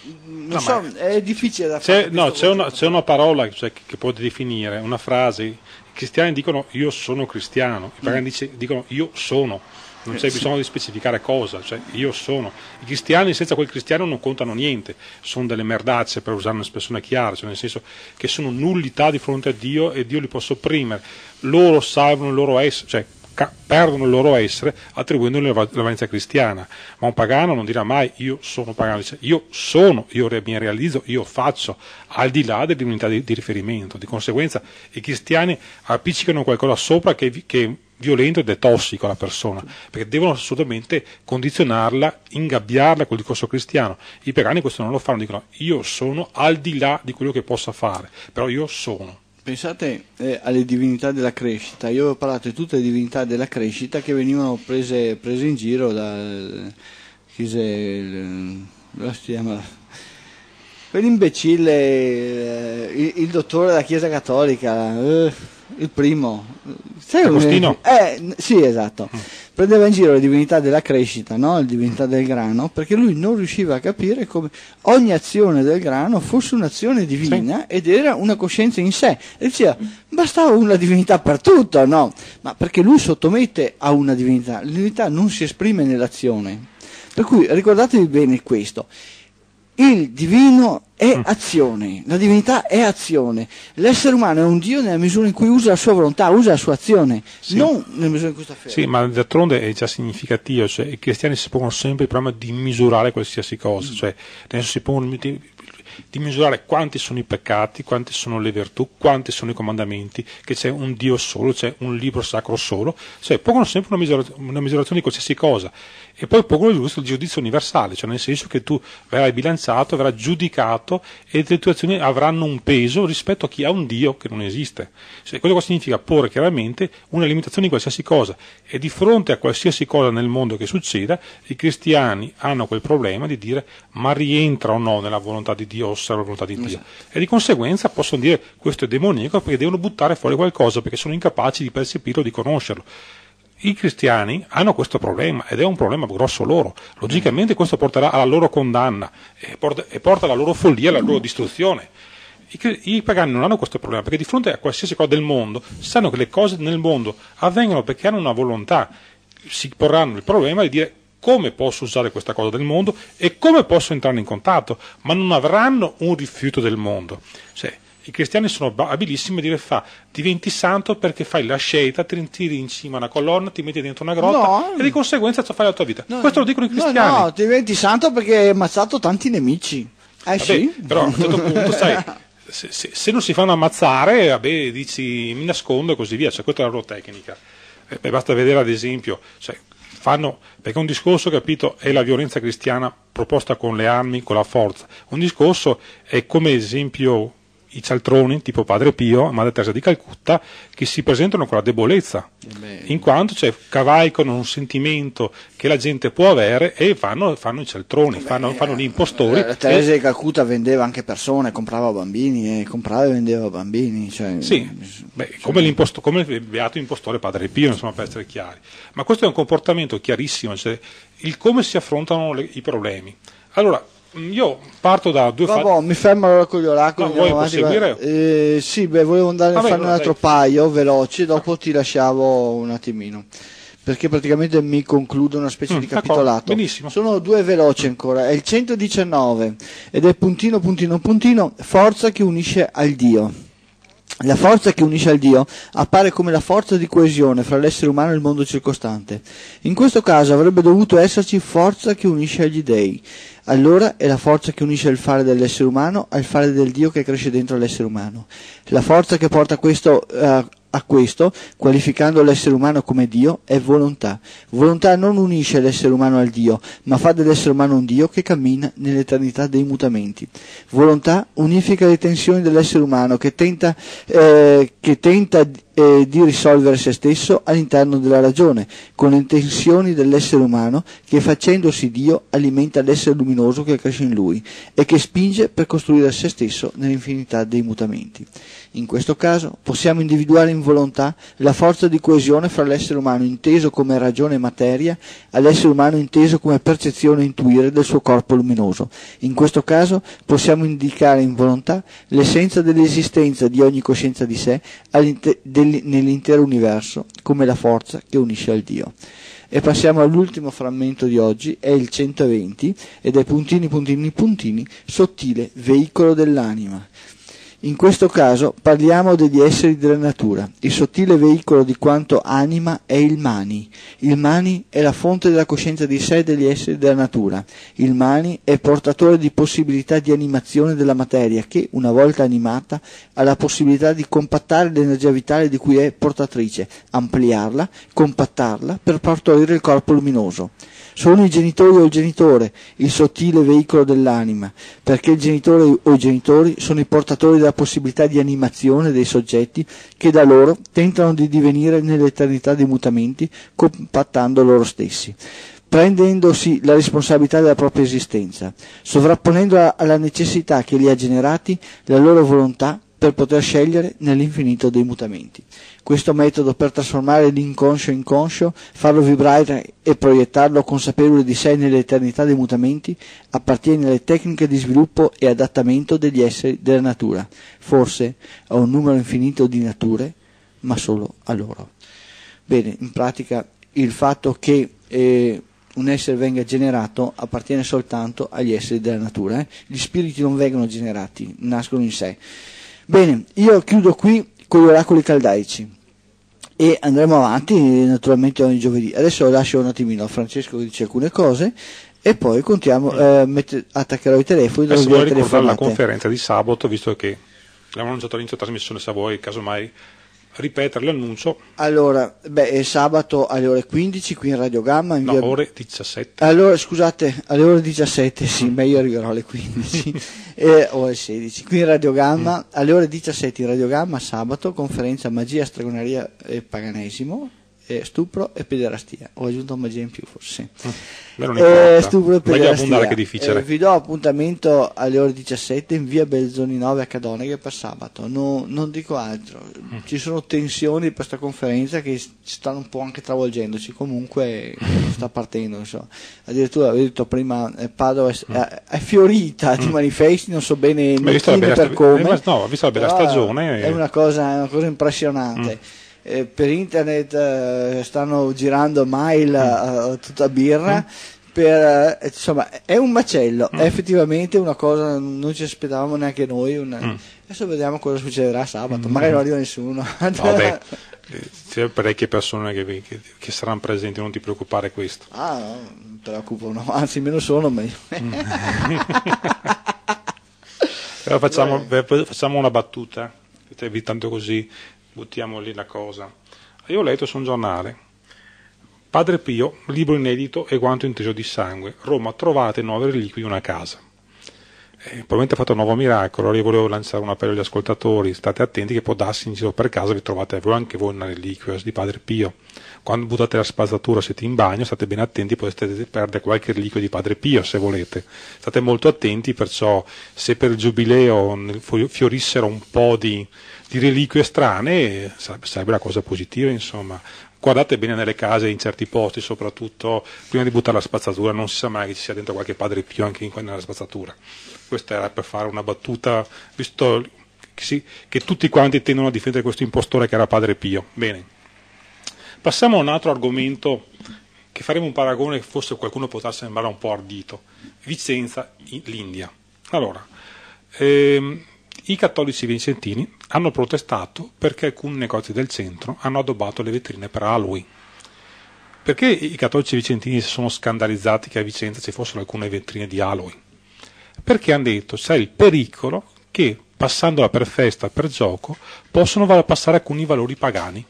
non so, è difficile da fare. C'è una parola che può definire, una frase. I cristiani dicono io sono cristiano, i pagani dicono io sono. Non c'è bisogno di specificare cosa, cioè io sono. I cristiani senza quel cristiano non contano niente, sono delle merdacce, per usare un'espressione chiara, cioè nel senso che sono nullità di fronte a Dio e Dio li può sopprimere. Loro salvano il loro essere, cioè perdono il loro essere attribuendogli la valenza cristiana, ma un pagano non dirà mai io sono pagano, dice io sono, io mi realizzo, io faccio, al di là dell'unità di riferimento. Di conseguenza i cristiani appiccicano qualcosa sopra che è violento ed è tossico alla persona, perché devono assolutamente condizionarla, ingabbiarla col discorso cristiano. I pagani questo non lo fanno, dicono io sono al di là di quello che possa fare, però io sono. Pensate alle divinità della crescita. Io avevo parlato di tutte le divinità della crescita che venivano prese in giro dal quell'imbecille, il dottore della Chiesa Cattolica, il primo. Agostino? Sì, esatto. Prendeva in giro le divinità della crescita, no? Le divinità del grano, perché lui non riusciva a capire come ogni azione del grano fosse un'azione divina, sì, ed era una coscienza in sé. E diceva, bastava una divinità per tutto, no? Ma perché lui sottomette a una divinità, la divinità non si esprime nell'azione. Per cui ricordatevi bene questo. Il divino è azione, la divinità è azione, l'essere umano è un Dio nella misura in cui usa la sua volontà, usa la sua azione, sì, non nella misura in cui sta fermo. Sì, ma d'altronde è già significativo, cioè i cristiani si pongono sempre il problema di misurare qualsiasi cosa, cioè adesso si pongono di misurare quanti sono i peccati, quante sono le virtù, quanti sono i comandamenti, che c'è un Dio solo, c'è un libro sacro solo, cioè pongono sempre una misurazione di qualsiasi cosa e poi pongono il giudizio universale, cioè nel senso che tu verrai bilanciato, verrai giudicato e le tue azioni avranno un peso rispetto a chi ha un Dio che non esiste. Cioè, quello significa porre chiaramente una limitazione di qualsiasi cosa e di fronte a qualsiasi cosa nel mondo che succeda, i cristiani hanno quel problema di dire ma rientra o no nella volontà di Dio, osserva la volontà di Dio, e di conseguenza possono dire questo è demoniaco perché devono buttare fuori qualcosa perché sono incapaci di percepirlo, di conoscerlo. I cristiani hanno questo problema ed è un problema grosso loro, logicamente questo porterà alla loro condanna e porta alla loro follia, alla loro distruzione. I pagani non hanno questo problema perché di fronte a qualsiasi cosa del mondo sanno che le cose nel mondo avvengono perché hanno una volontà, si porranno il problema di dire come posso usare questa cosa del mondo e come posso entrare in contatto, ma non avranno un rifiuto del mondo. Cioè, i cristiani sono abilissimi a dire diventi santo perché fai la scelta, ti tiri in cima a una colonna, ti metti dentro una grotta e di conseguenza fai la tua vita. Questo lo dicono i cristiani. No, diventi santo perché hai ammazzato tanti nemici. Vabbè, sì. Però a un certo punto, sai, se non si fanno ammazzare, vabbè, dici mi nascondo e così via, cioè questa è la loro tecnica. Basta vedere ad esempio, perché un discorso, capito, è la violenza cristiana proposta con le armi, con la forza. Un discorso è come esempio i cialtroni, tipo Padre Pio, Madre Teresa di Calcutta, che si presentano con la debolezza, in quanto cavalcano un sentimento che la gente può avere e fanno i cialtroni, fanno gli impostori. La Teresa di Calcutta vendeva anche persone, comprava bambini, comprava e vendeva bambini. Come il beato impostore Padre Pio, insomma, per essere chiari. Ma questo è un comportamento chiarissimo, cioè il come si affrontano i problemi. Allora, io parto da due fatti. Mi fermo allora con gli oracoli. Vuoi proseguire? Volevo andare a fare un altro paio veloci, dopo ti lasciavo un attimino, perché praticamente mi concludo una specie di capitolato. Benissimo. Sono due veloci ancora, è il 119 ed è puntino puntino puntino, forza che unisce al Dio. La forza che unisce al Dio appare come la forza di coesione fra l'essere umano e il mondo circostante. In questo caso avrebbe dovuto esserci forza che unisce agli dei. Allora è la forza che unisce il fare dell'essere umano al fare del Dio che cresce dentro l'essere umano. La forza che porta a questo, qualificando l'essere umano come Dio, è volontà. Volontà non unisce l'essere umano al Dio, ma fa dell'essere umano un Dio che cammina nell'eternità dei mutamenti. Volontà unifica le tensioni dell'essere umano che tenta di risolvere se stesso all'interno della ragione, con le intenzioni dell'essere umano che, facendosi Dio, alimenta l'essere luminoso che cresce in lui e che spinge per costruire se stesso nell'infinità dei mutamenti. In questo caso possiamo individuare in volontà la forza di coesione fra l'essere umano inteso come ragione e materia all'essere umano inteso come percezione e intuire del suo corpo luminoso. In questo caso possiamo indicare in volontà l'essenza dell'esistenza di ogni coscienza di sé nell'intero universo come la forza che unisce al Dio. E passiamo all'ultimo frammento di oggi, è il 120 ed è puntini puntini puntini sottile veicolo dell'anima. In questo caso parliamo degli esseri della natura. Il sottile veicolo di quanto anima è il mani. Il mani è la fonte della coscienza di sé degli esseri della natura. Il mani è portatore di possibilità di animazione della materia che, una volta animata, ha la possibilità di compattare l'energia vitale di cui è portatrice, ampliarla, compattarla per partorire il corpo luminoso. Sono i genitori o il genitore il sottile veicolo dell'anima, perché il genitore o i genitori sono i portatori della possibilità di animazione dei soggetti che da loro tentano di divenire nell'eternità dei mutamenti, compattando loro stessi, prendendosi la responsabilità della propria esistenza, sovrapponendo alla necessità che li ha generati la loro volontà per poter scegliere nell'infinito dei mutamenti. Questo metodo per trasformare l'inconscio in conscio, farlo vibrare e proiettarlo consapevole di sé nell'eternità dei mutamenti, appartiene alle tecniche di sviluppo e adattamento degli esseri della natura, forse a un numero infinito di nature, ma solo a loro. Bene, in pratica il fatto che un essere venga generato appartiene soltanto agli esseri della natura. Gli spiriti non vengono generati, nascono in sé. Bene, io chiudo qui con gli oracoli caldaici e andremo avanti naturalmente ogni giovedì. Adesso lascio un attimino a Francesco che dice alcune cose e poi contiamo, attaccherò i telefoni. Adesso vorrei ricordare la conferenza di sabato, visto che l'abbiamo annunciato all'inizio della trasmissione, se vuoi casomai ripetere l'annuncio. Allora, è sabato alle ore 15 qui in Radio Gamma. No, ore 17. Allora, scusate, alle ore 17, sì, ma io arriverò alle 15 o alle 16. Qui in Radio Gamma, alle ore 17 in Radio Gamma, sabato, conferenza magia, stregoneria e paganesimo, stupro e pederastia. Ho aggiunto magia in più forse. Non importa. Stupro e pederastia. Che difficile. Vi do appuntamento alle ore 17 in via Belzoni 9 a Cadoneghe per sabato. Non dico altro. Ci sono tensioni per questa conferenza che stanno un po' anche travolgendoci. Comunque sta partendo. Insomma. Addirittura avevo detto prima Padova è fiorita di manifesti, non so bene per come. No, visto la bella stagione. È una cosa impressionante. Per internet stanno girando mail tutta birra insomma è un macello, è effettivamente una cosa non ci aspettavamo neanche noi. Adesso vediamo cosa succederà sabato, magari non arriva nessuno. Vabbè, c'è parecchie persone che saranno presenti, non ti preoccupare questo. No, non mi preoccupo, anzi meno sono meglio. Però facciamo una battuta, tanto così buttiamo lì la cosa. Io ho letto su un giornale: Padre Pio, libro inedito e guanto inteso di sangue, Roma, trovate 9 reliquie in una casa. Probabilmente ha fatto un nuovo miracolo. Allora io volevo lanciare un appello agli ascoltatori: state attenti che può darsi in giro per casa vi trovate anche voi una reliquia di Padre Pio. Quando buttate la spazzatura, siete in bagno, state ben attenti, potete perdere qualche reliquia di Padre Pio se volete. State molto attenti, perciò se per il giubileo fiorissero un po' di reliquie strane sarebbe una cosa positiva, insomma. Guardate bene nelle case, in certi posti, soprattutto prima di buttare la spazzatura, non si sa mai che ci sia dentro qualche Padre Pio anche nella spazzatura. Questa era per fare una battuta, visto che tutti quanti tendono a difendere questo impostore che era Padre Pio. Bene, passiamo a un altro argomento che faremo un paragone che forse qualcuno potrà sembrare un po' ardito. Vicenza, l'India. Allora, i cattolici vicentini hanno protestato perché alcuni negozi del centro hanno addobbato le vetrine per Halloween. Perché i cattolici vicentini si sono scandalizzati che a Vicenza ci fossero alcune vetrine di Halloween? Perché hanno detto c'è il pericolo che, passandola per festa, per gioco, possono passare alcuni valori pagani.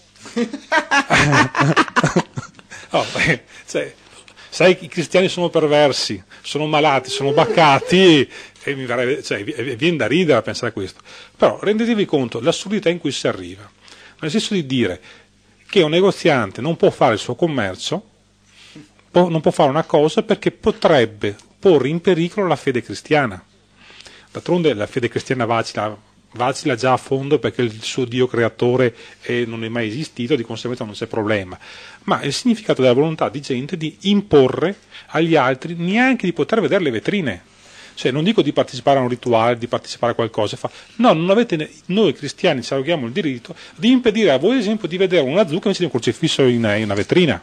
Sai, i cristiani sono perversi, sono malati, sono baccati e viene da ridere a pensare a questo. Però rendetevi conto dell'assurdità in cui si arriva. nel senso di dire che un negoziante non può fare il suo commercio, non può fare una cosa perché potrebbe porre in pericolo la fede cristiana. D'altronde la fede cristiana vacilla già a fondo perché il suo Dio creatore non è mai esistito, di conseguenza non c'è problema. Ma il significato della volontà di gente di imporre agli altri neanche di poter vedere le vetrine. Cioè, non dico di partecipare a un rituale, di partecipare a qualcosa, no, non avete, noi cristiani ci arroghiamo il diritto di impedire a voi, ad esempio, di vedere una zucca invece di un crocifisso in una vetrina.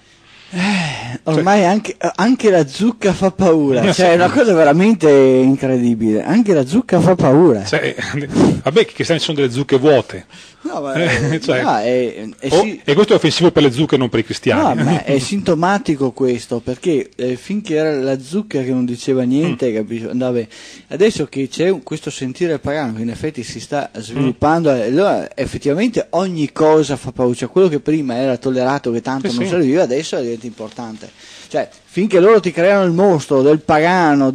Ormai anche la zucca fa paura, cioè è una cosa veramente incredibile, anche la zucca fa paura. Cioè, vabbè, che ci sono delle zucche vuote. No, ma e questo è offensivo per le zucche, non per i cristiani. No, ma è sintomatico questo, perché finché era la zucca che non diceva niente, capisci? Adesso che c'è questo sentire pagano che in effetti si sta sviluppando, allora effettivamente ogni cosa fa paura, cioè quello che prima era tollerato, che tanto non serviva, adesso diventa importante. Cioè, finché loro ti creano il mostro del pagano,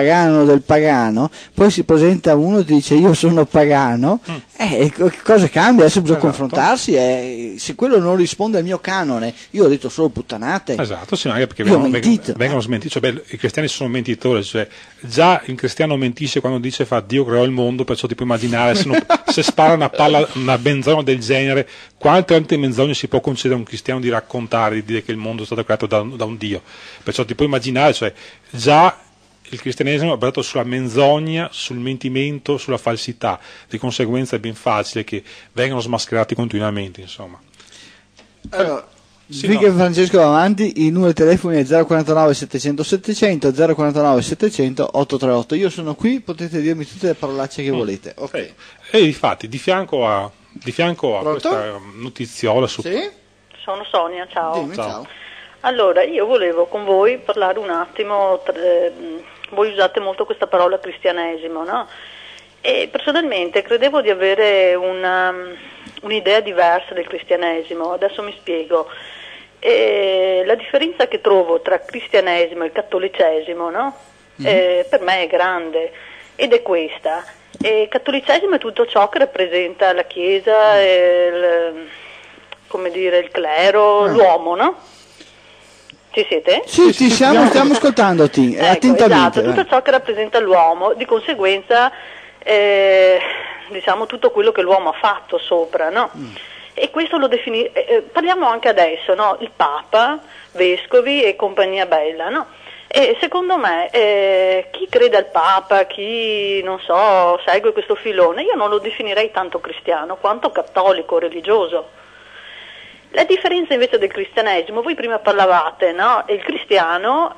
poi si presenta uno e ti dice io sono pagano, cosa cambia? Adesso bisogna confrontarsi, se quello non risponde al mio canone, io ho detto solo puttanate. Esatto, sì, anche perché vengono smentiti, cioè, i cristiani sono mentitori, cioè, già il cristiano mentisce quando dice Dio creò il mondo, perciò ti puoi immaginare se spara una menzogna del genere, quante altre menzogne si può concedere a un cristiano di raccontare, di dire che il mondo è stato creato da un Dio. Perciò ti puoi immaginare, cioè, già il cristianesimo è basato sulla menzogna, sul mentimento, sulla falsità, di conseguenza è ben facile che vengano smascherati continuamente, insomma. Allora, finché Francesco va avanti, i numeri telefoni è 049 700 700, 049 700 838. Io sono qui, potete dirmi tutte le parolacce che volete. Okay. E infatti, di fianco a questa notiziola su... Sì? Sono Sonia, ciao. Dimmi, ciao. Allora, io volevo con voi parlare un attimo, voi usate molto questa parola cristianesimo, no? E personalmente credevo di avere un'idea diversa del cristianesimo, adesso mi spiego. La differenza che trovo tra cristianesimo e cattolicesimo, no? Per me è grande, ed è questa. Il cattolicesimo è tutto ciò che rappresenta la Chiesa, il clero, l'uomo, no? Ci siete? Sì, stiamo ascoltandoti attentamente. Esatto, tutto ciò che rappresenta l'uomo, di conseguenza diciamo tutto quello che l'uomo ha fatto sopra, no? E questo lo parliamo anche adesso, no? Il Papa, vescovi e compagnia bella, no? E secondo me chi crede al Papa, chi non so, segue questo filone, io non lo definirei tanto cristiano quanto cattolico, religioso. La differenza invece del cristianesimo, voi prima parlavate, no? Il cristiano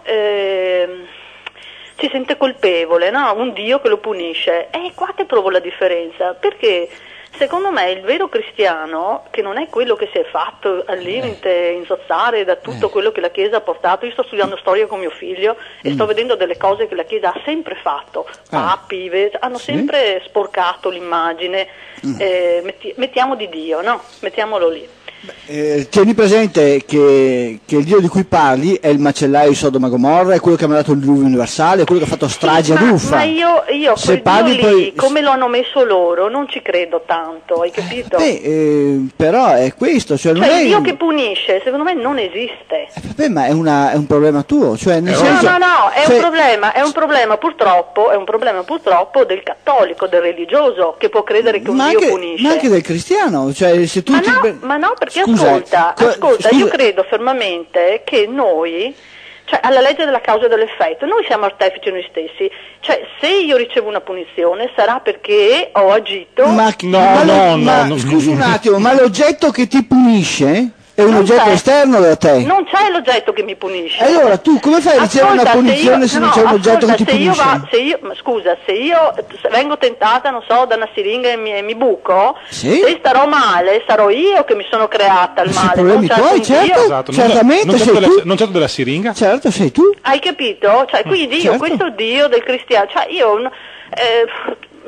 si sente colpevole, no? Un Dio che lo punisce. È qua che trovo la differenza, perché secondo me il vero cristiano, che non è quello che si è fatto al limite insozzare da tutto quello che la Chiesa ha portato, io sto studiando storia con mio figlio e sto vedendo delle cose che la Chiesa ha sempre fatto, papi, hanno sempre sporcato l'immagine, mettiamo di Dio, no? Mettiamolo lì. Tieni presente che il Dio di cui parli è il macellaio di Sodoma e Gomorra, è quello che mi ha dato il diluvio universale, è quello che ha fatto strage a Ruffa. Ma io se quel Dio lì, poi... come lo hanno messo loro, non ci credo tanto, hai capito? Però è questo, cioè non è il Dio che punisce, secondo me non esiste. Ma è un problema tuo, cioè nel senso... No, è un problema purtroppo del cattolico, del religioso, che può credere che un Dio punisce. Ma anche del cristiano, cioè se tu ma no, perché ascolta, io credo fermamente che noi, cioè alla legge della causa e dell'effetto, noi siamo artefici noi stessi, cioè se io ricevo una punizione sarà perché ho agito... Scusi un attimo, ma l'oggetto che ti punisce è un oggetto esterno da te? Non c'è l'oggetto che mi punisce. Allora tu come fai a ricevere una punizione se non c'è un oggetto che ti punisce? Se io vengo tentata, non so, da una siringa e mi buco, se starò male, sarò io che mi sono creata il male. Problemi tuoi, certo, esatto, certamente sei tu. Non certo della siringa? Certo, sei tu. Hai capito? Cioè, quindi io, questo Dio del cristiano, cioè io...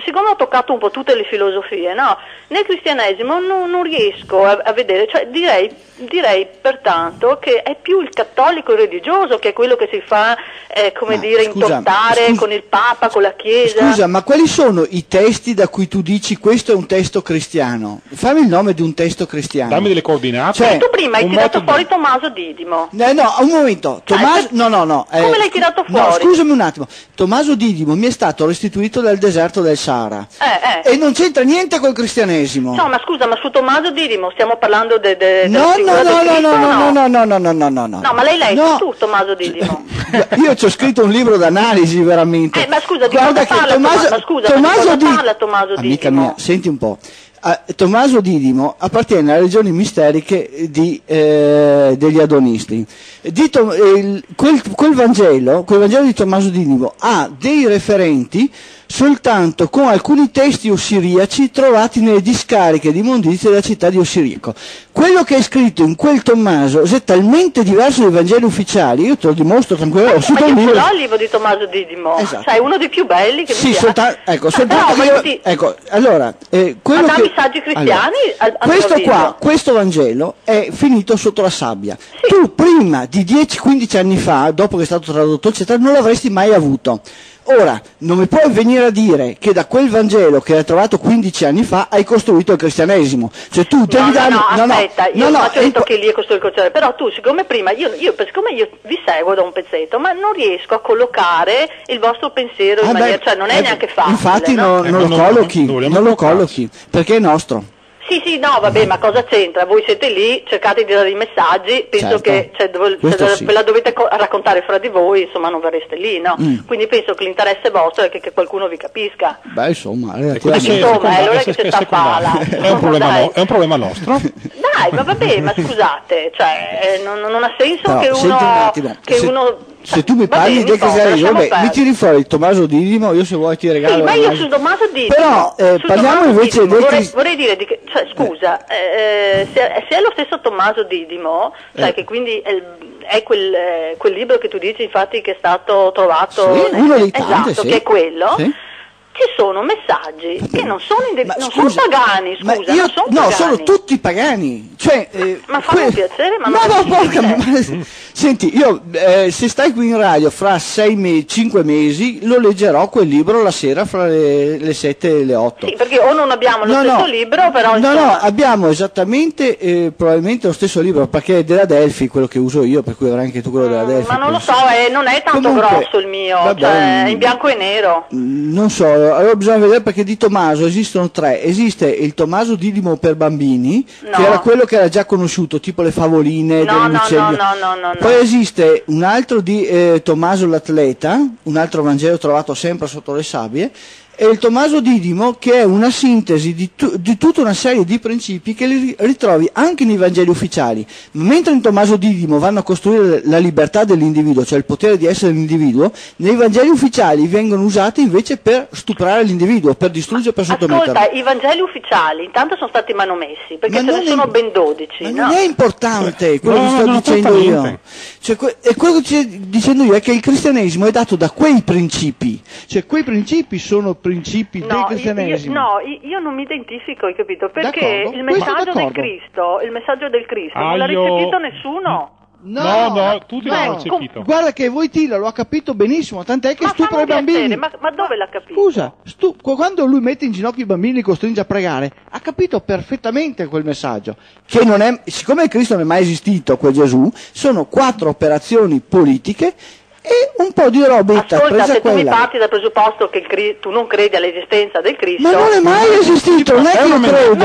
siccome ho toccato un po' tutte le filosofie, no? Nel cristianesimo non riesco a vedere, cioè direi pertanto che è più il cattolico religioso che è quello che si fa, intortare con il Papa, con la Chiesa. Scusa, ma quali sono i testi da cui tu dici questo è un testo cristiano? Fammi il nome di un testo cristiano. Dammi delle coordinate. Cioè, tu prima hai tirato fuori Tommaso Didimo. No, un momento. Tommaso, no. Come l'hai tirato fuori? No, scusami un attimo. Tommaso Didimo mi è stato restituito dal deserto del Sahara. E non c'entra niente col cristianesimo. No, ma scusa, ma su Tommaso Didimo stiamo parlando No, ma l'hai letto tu, Tommaso Didimo? Io ci ho scritto un libro d'analisi, veramente. Ma scusa, di guarda cosa parla Tommaso Didimo? Amica mia, senti un po'. Tommaso Didimo appartiene alle regioni misteriche degli adonisti. Quel Vangelo di Tommaso Didimo ha dei referenti soltanto con alcuni testi ossiriaci trovati nelle discariche di immondizie della città di Ossirico. Quello che è scritto in quel Tommaso è talmente diverso dai Vangeli ufficiali, io te lo dimostro tranquillamente. Ma io ce l'ho il libro di Tommaso Didimo, esatto. Sai, uno dei più belli che mi piace. Quello che messaggi cristiani, questo Vangelo è finito sotto la sabbia. Sì. Tu prima di 10-15 anni fa, dopo che è stato tradotto, eccetera, non l'avresti mai avuto. Ora, non mi puoi venire a dire che da quel Vangelo che hai trovato 15 anni fa hai costruito il cristianesimo. Cioè tu devi darmi... aspetta, io non ho detto che lì hai costruito il cristianesimo, però tu, siccome prima, siccome io vi seguo da un pezzetto, ma non riesco a collocare il vostro pensiero in maniera, cioè non è neanche facile. Infatti non lo collochi, perché è nostro. Sì, no, vabbè, ma cosa c'entra? Voi siete lì, cercate di dare i messaggi, penso che ve la dovete raccontare fra di voi, insomma non verreste lì, no? Quindi penso che l'interesse vostro è che qualcuno vi capisca. Beh, insomma, allora che c'è sta pala. È un problema nostro. Dai, ma vabbè, ma scusate, cioè non ha senso che uno se tu mi parli del cristianesimo, mi tiri fuori il Tommaso Didimo, io se vuoi ti regalo. Sì, ma io su Tommaso Didimo. Però parliamo invece del vorrei dire scusa, se è lo stesso Tommaso Didimo, sai che quindi è quel libro che tu dici infatti che è stato trovato uno dei tanti, che è quello. Sì. Ci sono messaggi che non sono pagani, scusa, non sono pagani. Sono tutti pagani. Cioè, ma fanno piacere, Senti, io se stai qui in radio fra 5 mesi lo leggerò quel libro la sera fra le 7 e le 8. Sì, perché o non abbiamo lo stesso libro, però No, abbiamo esattamente probabilmente lo stesso libro, perché è della Delphi, quello che uso io, per cui avrai anche tu quello della Delphi. Ma non lo so, non è tanto grosso il mio, cioè è in bianco e nero. Non so, allora bisogna vedere, perché di Tommaso esistono 3. Esiste il Tommaso Didimo per bambini, che era quello che era già conosciuto, tipo le favoline dell'uccello. No. Poi esiste un altro di Tommaso l'atleta, un altro Vangelo trovato sempre sotto le sabbie, e il Tommaso Didimo, che è una sintesi di tutta una serie di principi che li ritrovi anche nei Vangeli ufficiali. Mentre in Tommaso Didimo vanno a costruire la libertà dell'individuo, cioè il potere di essere l'individuo, nei Vangeli ufficiali vengono usati invece per stuprare l'individuo, per distruggere, per sottometterlo. Ascolta, i Vangeli ufficiali intanto sono stati manomessi, perché ce ne sono ben 12. Ma non è importante quello che sto dicendo io. Cioè, quello che sto dicendo io è che il cristianesimo è dato da quei principi, cioè quei principi sono principi del cristianesimo. Io non mi identifico, hai capito? Perché il messaggio del Cristo non l'ha recepito nessuno. No, tutti l'hanno recepito. Guarda che Wojtyla lo ha capito benissimo, tant'è che stupra i bambini. Ma dove l'ha capito? Scusa, quando lui mette in ginocchio i bambini e li costringe a pregare, ha capito perfettamente quel messaggio. Che non è, siccome il Cristo non è mai esistito, quel Gesù, sono 4 operazioni politiche e un po' di robetta. Ascolta, se tu mi parti dal presupposto che tu non credi all'esistenza del Cristo, ma non è mai esistito, non è che io credo.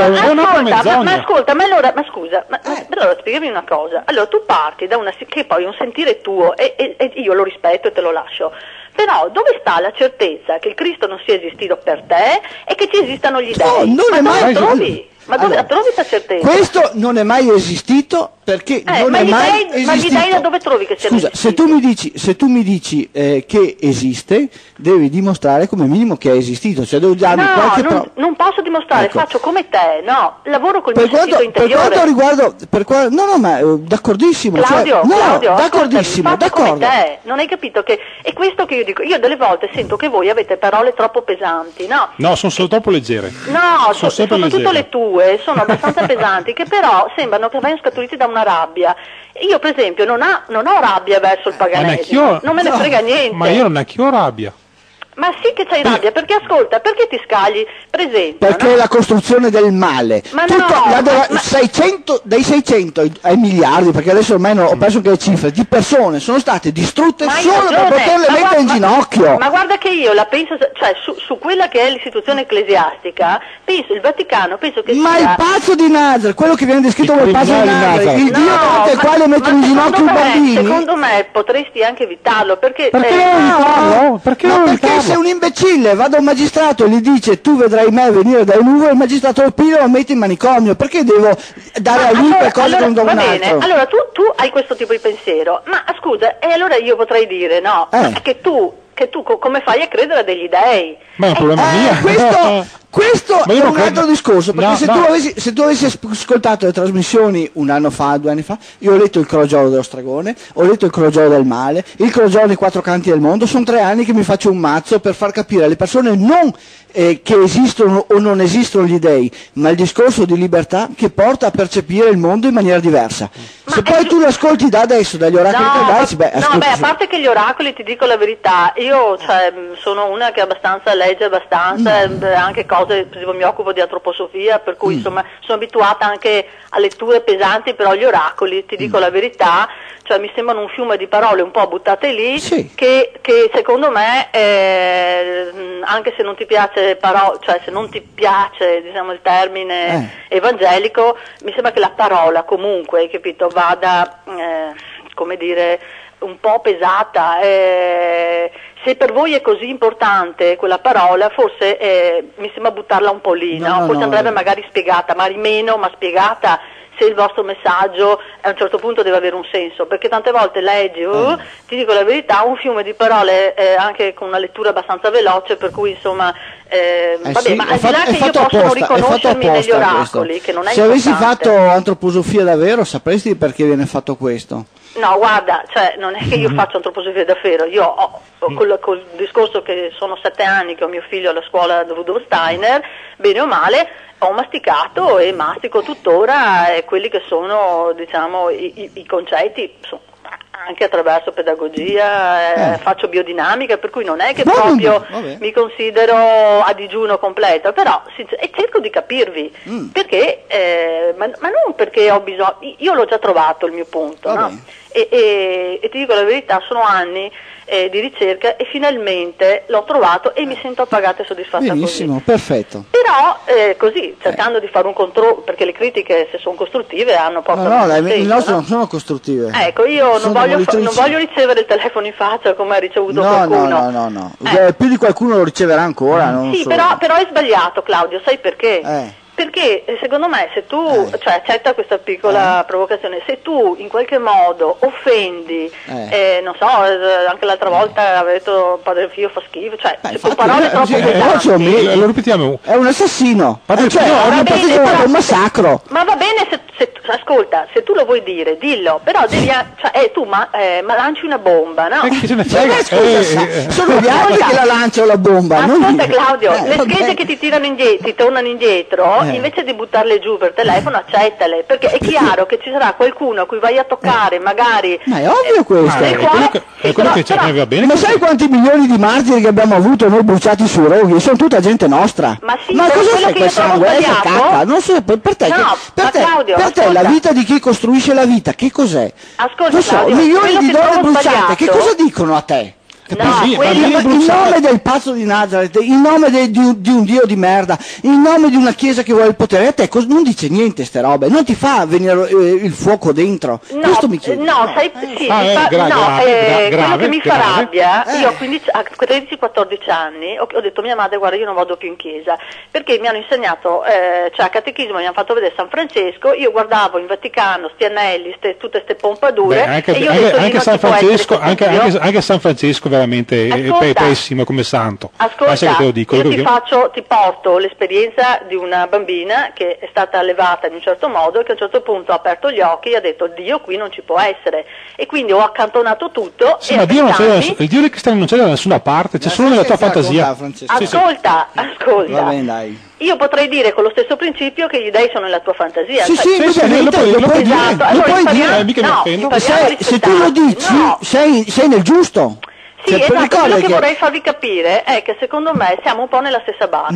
Ma scusa, allora spiegami una cosa. Allora tu parti da che poi è un sentire tuo e io lo rispetto e te lo lascio. Però dove sta la certezza che il Cristo non sia esistito per te e che ci esistano gli dei? Non è mai. Ma dove trovi questa certezza? Questo non è mai esistito perché non è mai esistito. Ma gli dai da dove trovi che sia Scusa, se tu mi dici che esiste, devi dimostrare come minimo che è esistito, cioè devi darmi qualche non posso dimostrare, ecco. Faccio come te, no, lavoro col mio sentito interiore. Per quanto riguarda, no, ma d'accordissimo, Claudio, d'accordissimo, ascoltami, d'accordo. Come te, non hai capito che è questo che io dico. Io delle volte sento che voi avete parole troppo pesanti, no? No, sono solo troppo leggere. No, soprattutto le tue sono abbastanza pesanti, che però sembrano che vengono scaturiti da una rabbia. Io per esempio non ho rabbia verso il paganesimo, non me ne frega niente. Ma io non è che ho rabbia. Ma sì che c'hai rabbia, perché ascolta, perché ti scagli, per esempio? Perché è la costruzione del male. Ma no, 600, dai 600 ai miliardi, perché adesso ormai ho perso anche le cifre, di persone sono state distrutte solo per poterle mettere in ginocchio. Ma guarda che io la penso, cioè su quella che è l'istituzione ecclesiastica, penso il Vaticano, penso che ma sia... il pazzo di Nazareth, quello che viene descritto come il pazzo di Nazareth, il Dio davanti al quale mettono in ginocchio i bambini. Secondo me potresti anche evitarlo, perché... Perché se un imbecille va da un magistrato e gli dice tu vedrai me venire dai nuvole, il magistrato lo piglia e lo mette in manicomio, perché devo dare a lui qualcosa che non do a un altro? Va bene, allora tu hai questo tipo di pensiero, ma scusa, e allora io potrei dire no, che tu come fai a credere a degli dei? Ma è un problema mio. Questo è un altro discorso, perché se tu avessi ascoltato le trasmissioni un anno fa, 2 anni fa, io ho letto il crogiolo dello stregone, ho letto il crogiolo del male, il crogiolo dei 4 canti del mondo, sono 3 anni che mi faccio un mazzo per far capire alle persone non che esistono o non esistono gli dei, ma il discorso di libertà che porta a percepire il mondo in maniera diversa. Se poi tu lo ascolti da adesso, dagli oracoli a parte che gli oracoli, ti dico la verità, io sono una che legge abbastanza, anche cose, per esempio mi occupo di antroposofia, per cui insomma sono abituata anche a letture pesanti, però gli oracoli, ti dico la verità, cioè mi sembrano un fiume di parole un po' buttate lì, che secondo me, anche se non ti piace cioè se non ti piace diciamo il termine evangelico, mi sembra che la parola comunque, hai capito, vada come dire un po' pesata. Se per voi è così importante quella parola, forse mi sembra buttarla un po' lì, forse andrebbe magari spiegata, magari meno, ma spiegata, se il vostro messaggio a un certo punto deve avere un senso, perché tante volte leggi, ti dico la verità, un fiume di parole anche con una lettura abbastanza veloce, per cui insomma ma al di là che io posso riconoscermi negli oracoli, che non è se avessi fatto antroposofia davvero sapresti perché viene fatto questo? No, guarda, cioè non è che io faccio antroposofia davvero, io col discorso che sono 7 anni che ho mio figlio alla scuola Rudolf Steiner, bene o male, ho masticato e mastico tuttora quelli che sono, diciamo, i concetti, anche attraverso pedagogia, faccio biodinamica, per cui non è che proprio mi considero a digiuno completo, però e cerco di capirvi, perché, ma non perché ho bisogno, io l'ho già trovato il mio punto, no? E ti dico la verità, sono anni di ricerca e finalmente l'ho trovato e mi sento appagata e soddisfatta. Benissimo, così. Perfetto. Però così, cercando di fare un controllo, perché le critiche se sono costruttive le nostre non sono costruttive. Ecco, io non voglio ricevere il telefono in faccia come ha ricevuto qualcuno. No. Più di qualcuno lo riceverà ancora. Però è sbagliato, Claudio, sai perché? Perché secondo me se tu, cioè accetta questa piccola provocazione, se tu in qualche modo offendi, non so, anche l'altra volta avevo detto Padre Pio fa schifo, cioè con parole troppo pesanti. Lo ripetiamo. È un assassino, è un massacro. Ma va bene se ascolta, se tu lo vuoi dire, dillo, però devi, tu ma lanci una bomba, no? Sono gli altri che la lanciano la bomba. Ascolta Claudio, le schede che ti tornano indietro, invece di buttarle giù per telefono, accettale, perché è chiaro che ci sarà qualcuno a cui vai a toccare, magari. Ma è ovvio questo. È quello che va bene. Ma sai quanti milioni di martiri che abbiamo avuto noi bruciati sui roghi? Sono tutta gente nostra. Ma sì, cosa fai quel sangue? Cacca? Non so, per te la vita di chi costruisce la vita, che cos'è? Ascolta, Claudio, milioni di donne bruciate, che cosa dicono a te? in nome del pazzo di Nazareth, in nome di un dio di merda, in nome di una chiesa che vuole il potere, a te non dice niente ste robe, non ti fa venire il fuoco dentro. Questo mi chiedo. Quello che mi fa rabbia, io a 13-14 anni ho detto a mia madre: guarda, io non vado più in chiesa, perché mi hanno insegnato, cioè a catechismo mi hanno fatto vedere San Francesco, io guardavo in Vaticano sti anelli, tutte ste pompature, anche San Francesco, anche San Francesco veramente è pessimo come santo. Ascolta, io ti porto l'esperienza di una bambina che è stata allevata in un certo modo e che a un certo punto ha aperto gli occhi e ha detto: Dio qui non ci può essere, e quindi ho accantonato tutto. Sì, ma Dio il Dio dei cristiani non c'è da nessuna parte, c'è solo nella tua fantasia. Ascolta, Va bene, dai. Io potrei dire con lo stesso principio che gli dei sono nella tua fantasia. Lo puoi dire. Se tu lo dici, sei nel giusto. Sì, esatto, quello che vorrei farvi capire è che secondo me siamo un po' nella stessa barca.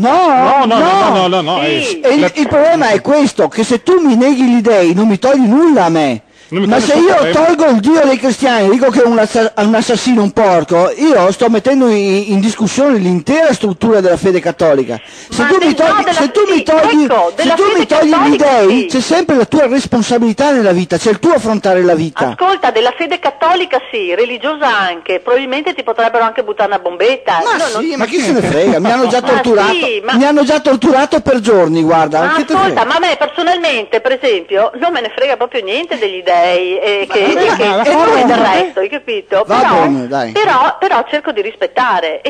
No. Sì. Il problema è questo, che se tu mi neghi gli dei non mi togli nulla a me. Ma se io tolgo il Dio dei cristiani, dico che è un assassino, un porco, io sto mettendo in discussione l'intera struttura della fede cattolica. Se tu mi togli gli dei, c'è sempre la tua responsabilità nella vita, c'è il tuo affrontare la vita. Ascolta, della fede cattolica sì, religiosa anche, probabilmente ti potrebbero anche buttare una bombetta. Ma chi se ne frega, mi hanno già torturato, mi hanno già torturato per giorni, guarda. Ma ascolta, ma a me personalmente, per esempio, non me ne frega proprio niente degli dei. E poi del resto, hai capito? Però cerco di rispettare.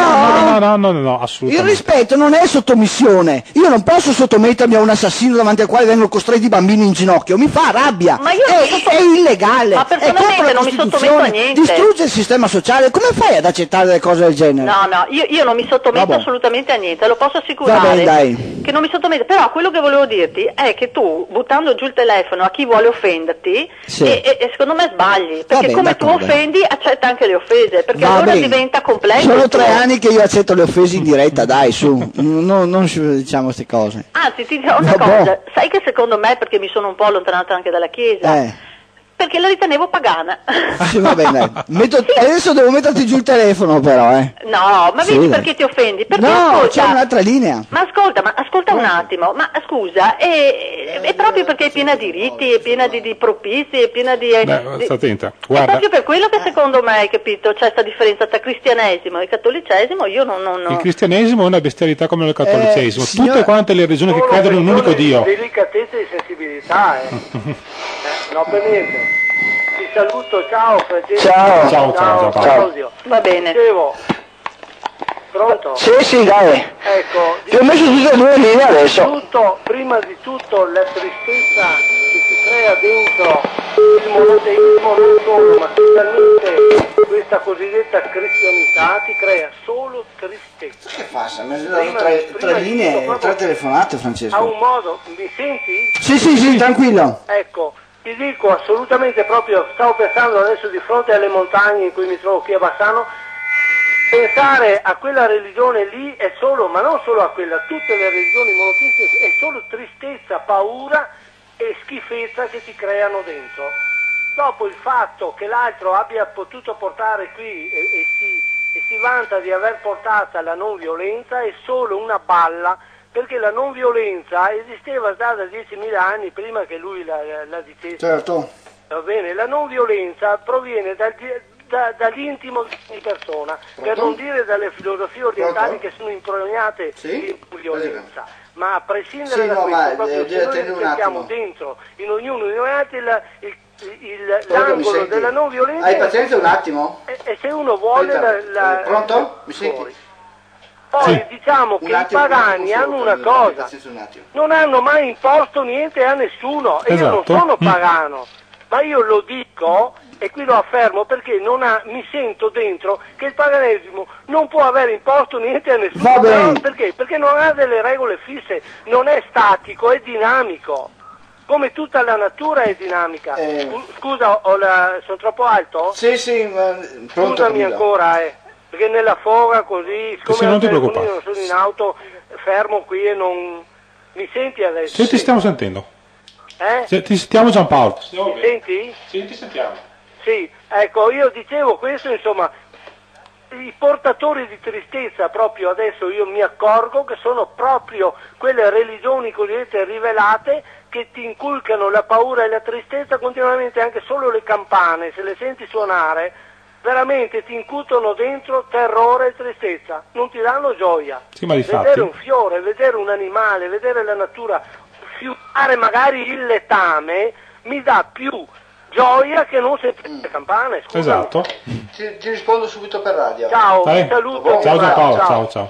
No, assolutamente. Il rispetto non è sottomissione. Io non posso sottomettermi a un assassino davanti al quale vengono costretti i bambini in ginocchio. Mi fa rabbia. Ma io è illegale. Ma personalmente non mi sottometto a niente. Distrugge il sistema sociale. Come fai ad accettare delle cose del genere? No, io non mi sottometto assolutamente a niente. Lo posso assicurare. Che non mi sottometto. Però quello che volevo dirti è che tu, buttando giù il telefono a chi vuole offenderti, e secondo me sbagli, perché come tu offendi accetta anche le offese, perché allora diventa complesso. Sono 3 anni che io accetto le offese in diretta, dai, su, non diciamo queste cose. Anzi, ti dirò una cosa, sai che secondo me, perché mi sono un po' allontanata anche dalla Chiesa, perché la ritenevo pagana. Sì, va bene. Adesso devo metterti giù il telefono però, No, ma vedi perché ti offendi? Perché c'è un'altra linea. Ma ascolta un attimo, ma scusa, è proprio perché è piena di riti, è piena di propizi, è piena di... sta attenta, guarda. È proprio per quello che secondo me, hai capito, c'è questa differenza tra cristianesimo e cattolicesimo, io non... Il cristianesimo è una bestialità come il cattolicesimo, tutte quante le religioni che credono in un unico Dio. Delicatezza e sensibilità, no, per niente. Ti saluto, ciao Francesco. Ciao. Va bene. Dicevo, pronto? Sì, dai. Ecco, ti ho messo tutte e 2 linee adesso. Prima di tutto la tristezza che si crea dentro il monoteismo non solo, ma totalmente questa cosiddetta cristianità ti crea solo tristezza. Che fa? Mi ha dato 3 linee, 3 telefonate, Francesco. Ha un modo, mi senti? Sì, tranquillo. Ecco. Ti dico assolutamente proprio, stavo pensando adesso di fronte alle montagne in cui mi trovo qui a Bassano, pensare a quella religione lì è solo, ma non solo a quella, tutte le religioni monoteiste è solo tristezza, paura e schifezza che ti creano dentro. Dopo il fatto che l'altro abbia potuto portare qui e si vanta di aver portata la non violenza è solo una balla, perché la non violenza esisteva già da 10.000 anni prima che lui la dicesse. Certo. Va bene, la non violenza proviene dall'intimo di persona, per non dire dalle filosofie orientali che sono imprognate di violenza. Ma a prescindere da questo, proprio se noi mettiamo dentro in ognuno di noi altri l'angolo della non violenza... Hai pazienza un attimo? E se uno vuole... Pronto? Mi senti? Poi diciamo che i pagani hanno una cosa, non hanno mai imposto niente a nessuno, e io non sono pagano, ma io lo dico e qui lo affermo perché mi sento dentro che il paganesimo non può aver imposto niente a nessuno. Perché? Perché non ha delle regole fisse, non è statico, è dinamico, come tutta la natura è dinamica. Scusa, sono troppo alto? Sì, pronto. Scusami ancora, perché nella foga così, siccome non sono in auto, fermo qui e non... Mi senti adesso? Sì, ti stiamo sentendo. Ti sentiamo Giampaolo. Mi senti? Sì, ti sentiamo. Sì, ecco, io dicevo questo, insomma, i portatori di tristezza, proprio adesso io mi accorgo che sono proprio quelle religioni cosiddette rivelate che ti inculcano la paura e la tristezza continuamente, anche solo le campane, se le senti suonare, veramente ti incutono dentro terrore e tristezza, non ti danno gioia. Sì, ma vedere un fiore, vedere un animale, vedere la natura, fiutare magari il letame, mi dà più gioia che non sempre le campane. Scusami. Esatto. Ti rispondo subito per radio. Ciao, ti saluto. Ciao Giampaolo, ciao. Ciao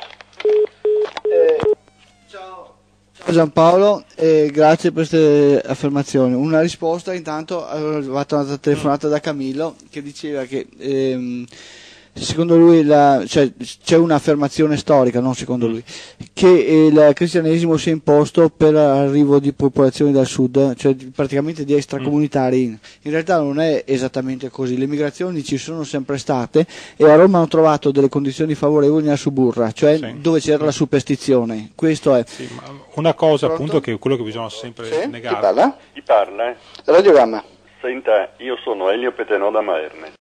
Giampaolo, grazie per queste affermazioni. Una risposta intanto, è arrivata una telefonata da Camillo che diceva che secondo lui c'è un'affermazione storica, non secondo lui, che il cristianesimo si è imposto per l'arrivo di popolazioni dal sud, cioè praticamente di extracomunitari. In realtà non è esattamente così, le migrazioni ci sono sempre state e a Roma hanno trovato delle condizioni favorevoli nella suburra, cioè dove c'era la superstizione. Questo è. Sì, ma una cosa appunto che è quello che bisogna sempre negare. Chi parla? Chi parla? Radiogramma. Senta, io sono Elio Petenò da Maerne.